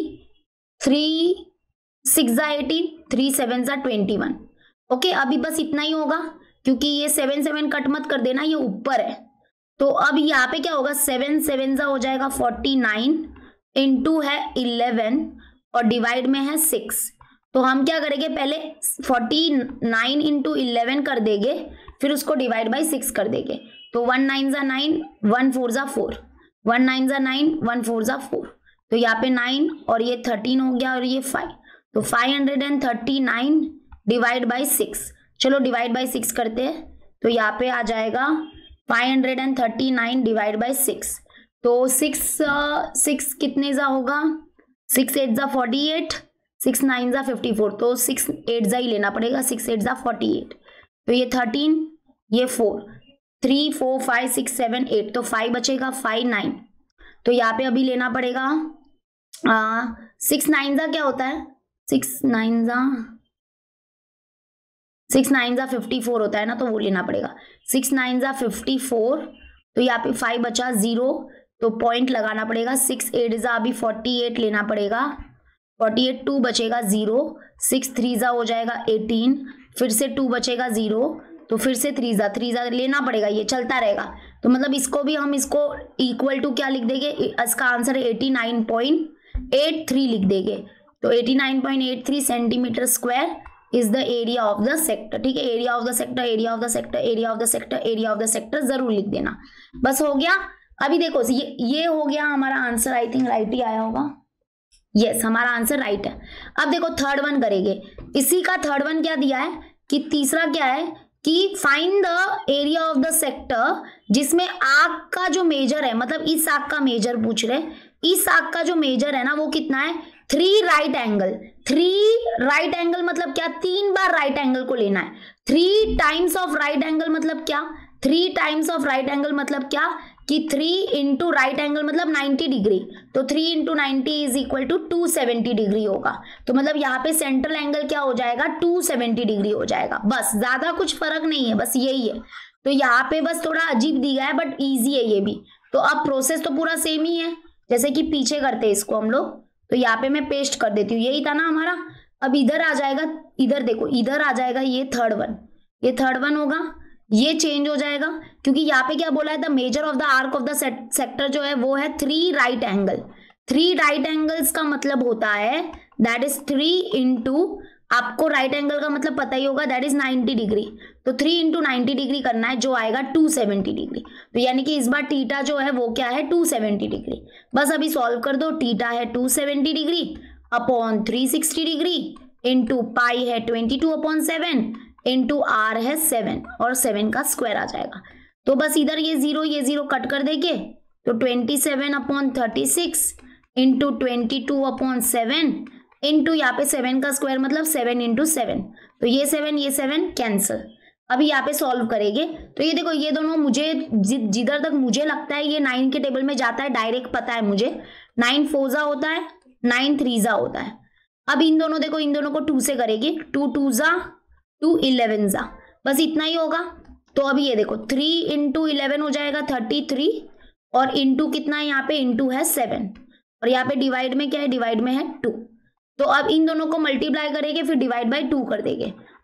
थ्री सिक्स जा एटीन, थ्री सेवन जा ट्वेंटी वन। ओके, अभी बस इतना ही होगा क्योंकि ये सेवन सेवन कट मत कर देना, ये ऊपर है। तो अब यहाँ पे क्या होगा, सेवन सेवन जा हो जाएगा फोर्टी नाइन, इंटू है इलेवन और डिवाइड में है सिक्स। तो हम क्या करेंगे, पहले फोर्टी नाइन इंटू इलेवन कर देंगे, फिर उसको डिवाइड बाई सिक्स कर देंगे। तो वन नाइन जा नाइन, वन फोर जा फोर, वन नाइन जा नाइन, वन फोर जा फोर। तो यहाँ पे नाइन और ये थर्टीन हो गया और ये फाइव। तो five hundred and thirty nine divide by six, चलो डिवाइड बाई सिक्स करते हैं। तो यहाँ पे आ जाएगा five hundred and thirty nine divide by six. तो सिक्स सिक्स कितने जा होगा, सिक्स एट जा फोर्टी एट, सिक्स नाइन जा फिफ्टी फोर, तो सिक्स एट जा ही लेना पड़ेगा, सिक्स एट जा फोर्टी एट। तो ये थर्टीन, ये four, three four five six seven eight, तो फाइव बचेगा, फाइव नाइन। तो यहाँ पे अभी लेना पड़ेगा सिक्स नाइन जा क्या होता है, सिक्स नाइन जा सिक्स नाइन जा फिफ्टी फोर होता है ना, तो वो लेना पड़ेगा। सिक्स नाइन जा फिफ्टी फोर, तो यहाँ पे फाइव बचा जीरो, तो पॉइंट लगाना पड़ेगा। सिक्स एट जा अभी फोर्टी एट लेना पड़ेगा, फोर्टी एट, टू बचेगा जीरो, सिक्स थ्री जा हो जाएगा एटीन, फिर से टू बचेगा जीरो, तो फिर से थ्री जा थ्री जा लेना पड़ेगा, ये चलता रहेगा। तो मतलब इसको भी हम इसको इक्वल टू क्या लिख देंगे, इसका आंसर है eighty nine point eight three लिख देंगे। तो eighty nine point eight three centimetre square is the area of the sector, ठीक है। Area of the sector, area of the sector, area of the sector, area of the sector जरूर लिख देना। बस हो गया। अभी देखो ये ये हो गया हमारा आंसर, आई थिंक राइट ही आया होगा, यस yes, हमारा आंसर राइट है। अब देखो थर्ड वन करेंगे, इसी का थर्ड वन क्या दिया है कि तीसरा क्या है कि find the area of the sector जिसमें आर्क का जो मेजर है, मतलब इस आर्क का मेजर पूछ रहे, इस आर्क का जो मेजर है ना वो कितना है, three right angle. Three right angle मतलब क्या, तीन बार राइट एंगल को लेना है। Three times of right angle मतलब क्या, three times of right angle मतलब क्या कि थ्री इंटू राइट एंगल मतलब नाइन्टी डिग्री, तो three into ninety is equal to two seventy degree होगा। तो मतलब यहाँ पे सेंट्रल एंगल क्या हो जाएगा, टू सेवेंटी डिग्री हो जाएगा। बस ज्यादा कुछ फर्क नहीं है, बस यही है। तो यहाँ पे बस थोड़ा अजीब दिया है बट इजी है ये भी। तो अब प्रोसेस तो पूरा सेम ही है, जैसे कि पीछे करते हैं इसको हम लोग। तो यहाँ पे मैं पेस्ट कर देती हूँ, यही था ना हमारा। अब इधर आ जाएगा, इधर देखो इधर आ जाएगा ये थर्ड वन, ये थर्ड वन होगा, ये चेंज हो जाएगा क्योंकि यहाँ पे क्या बोला है, the measure of the arc of the sector जो है वो है three right angle. Three right angles का मतलब होता है दैट इज थ्री इंटू, आपको राइट एंगल का मतलब पता ही होगा, दैट इज नाइन्टी डिग्री। तो थ्री इंटू नाइन्टी डिग्री करना है जो आएगा टू सेवेंटी डिग्री। तो यानी कि इस बार थीटा जो है वो क्या है, टू सेवेंटी डिग्री। बस अभी सॉल्व कर दो, थीटा है two seventy degree upon three sixty degree into pi है twenty two upon seven into R है सेवन, और सेवन का स्क्वायर आ जाएगा। तो बस इधर ये जीरो ये जीरो कट कर देंगे, तो twenty seven upon thirty six into twenty two upon seven into यहाँ पे सेवन का स्क्वायर मतलब सेवन इंटू सेवन, तो ये सेवन ये सेवन कैंसिल। अभी यहाँ पे सॉल्व करेंगे तो ये देखो ये दोनों मुझे जिधर तक मुझे लगता है ये नाइन के टेबल में जाता है, डायरेक्ट पता है मुझे। नाइन फोजा होता है, नाइन थ्रीजा होता है। अब इन दोनों देखो इन दोनों को टू से करेंगे, टू टूजा टू इलेवन जा, बस इतना ही होगा। तो अभी ये देखो थ्री इंटू इलेवन हो जाएगा थर्टी थ्री, और इंटू कितना है यहाँ पे, इंटू है सेवन, और यहाँ पे डिवाइड में क्या है, डिवाइड में है टू। तो अब इन दोनों को मल्टीप्लाई करेंगे फिर डिवाइड बाई टू कर देंगे,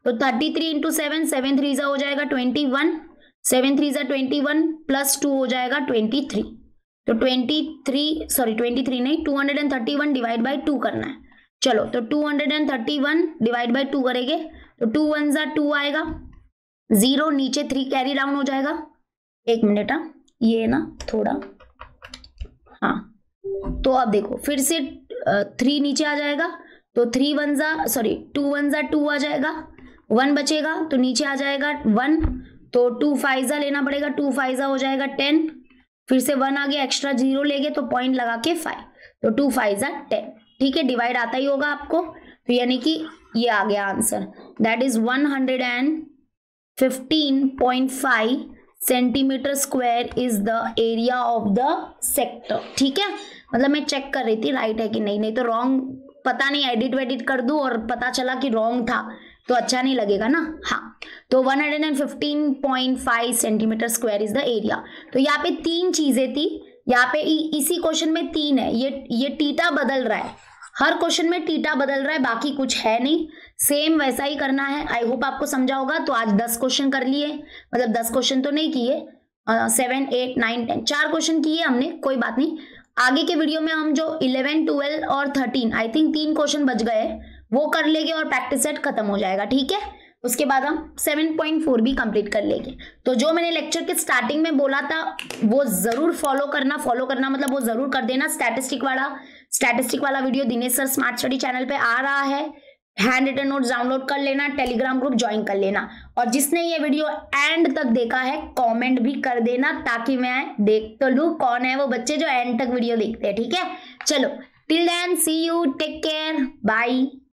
तो thirty three into seven, seven three जा हो जाएगा ट्वेंटी वन, सेवन थ्री जा ट्वेंटी वन प्लस टू हो जाएगा ट्वेंटी थ्री। तो twenty three sorry twenty three नहीं, two hundred thirty one divide by two करना है। चलो तो two hundred thirty one divide by two करेंगे तो टू वन जा टू आएगा, जीरो नीचे थ्री कैरी डाउन हो जाएगा। एक मिनट, हाँ ये ना थोड़ा, हाँ तो अब देखो फिर से थ्री नीचे आ जाएगा, तो थ्री वन जा सॉरी टू वन जा टू आ जाएगा, वन बचेगा तो नीचे आ जाएगा वन, तो टू फाइव लेना पड़ेगा, टू फाइव हो जाएगा टेन, फिर से वन आ गया एक्स्ट्रा जीरो लेंगे तो पॉइंट लगा के फाइव, तो टू फाइव जा टेन। ठीक है, डिवाइड आता ही होगा आपको, तो यानी कि ये आ गया answer, that is one hundred and fifteen point five centimetre square is the area of the sector. ठीक है, मतलब मैं चेक कर रही थी राइट है कि नहीं, नहीं तो रॉन्ग पता नहीं एडिट वेडिट कर दूं और पता चला कि रॉन्ग था तो अच्छा नहीं लगेगा ना। हाँ, तो one hundred fifteen point five centimetre square is the area. तो यहाँ पे तीन चीजें थी, यहाँ पे इसी क्वेश्चन में तीन है, ये ये टीटा बदल रहा है, हर क्वेश्चन में टीटा बदल रहा है, बाकी कुछ है नहीं, सेम वैसा ही करना है। आई होप आपको समझा होगा। तो आज दस क्वेश्चन कर लिए, मतलब दस क्वेश्चन तो नहीं किए, सेवन एट नाइन टेन चार क्वेश्चन किए हमने, कोई बात नहीं। आगे के वीडियो में हम जो इलेवन ट्वेल्व और थर्टीन आई थिंक तीन क्वेश्चन बच गए वो कर लेंगे और प्रैक्टिस सेट खत्म हो जाएगा। ठीक है, उसके बाद हम सेवन पॉइंट फोर भी कंप्लीट कर लेंगे। तो जो मैंने लेक्चर के स्टार्टिंग में बोला था वो जरूर फॉलो करना, फॉलो करना मतलब वो जरूर कर देना। स्टैटिस्टिक वाला स्टैटिस्टिक वाला video Dinesh sir smart study channel पे आ रहा है, हैंड रिटन नोट्स डाउनलोड कर लेना, टेलीग्राम ग्रुप ज्वाइन कर लेना, और जिसने ये वीडियो एंड तक देखा है कमेंट भी कर देना ताकि मैं देख तो लूं कौन है वो बच्चे जो एंड तक वीडियो देखते हैं। ठीक है, चलो till then see you, take care, bye.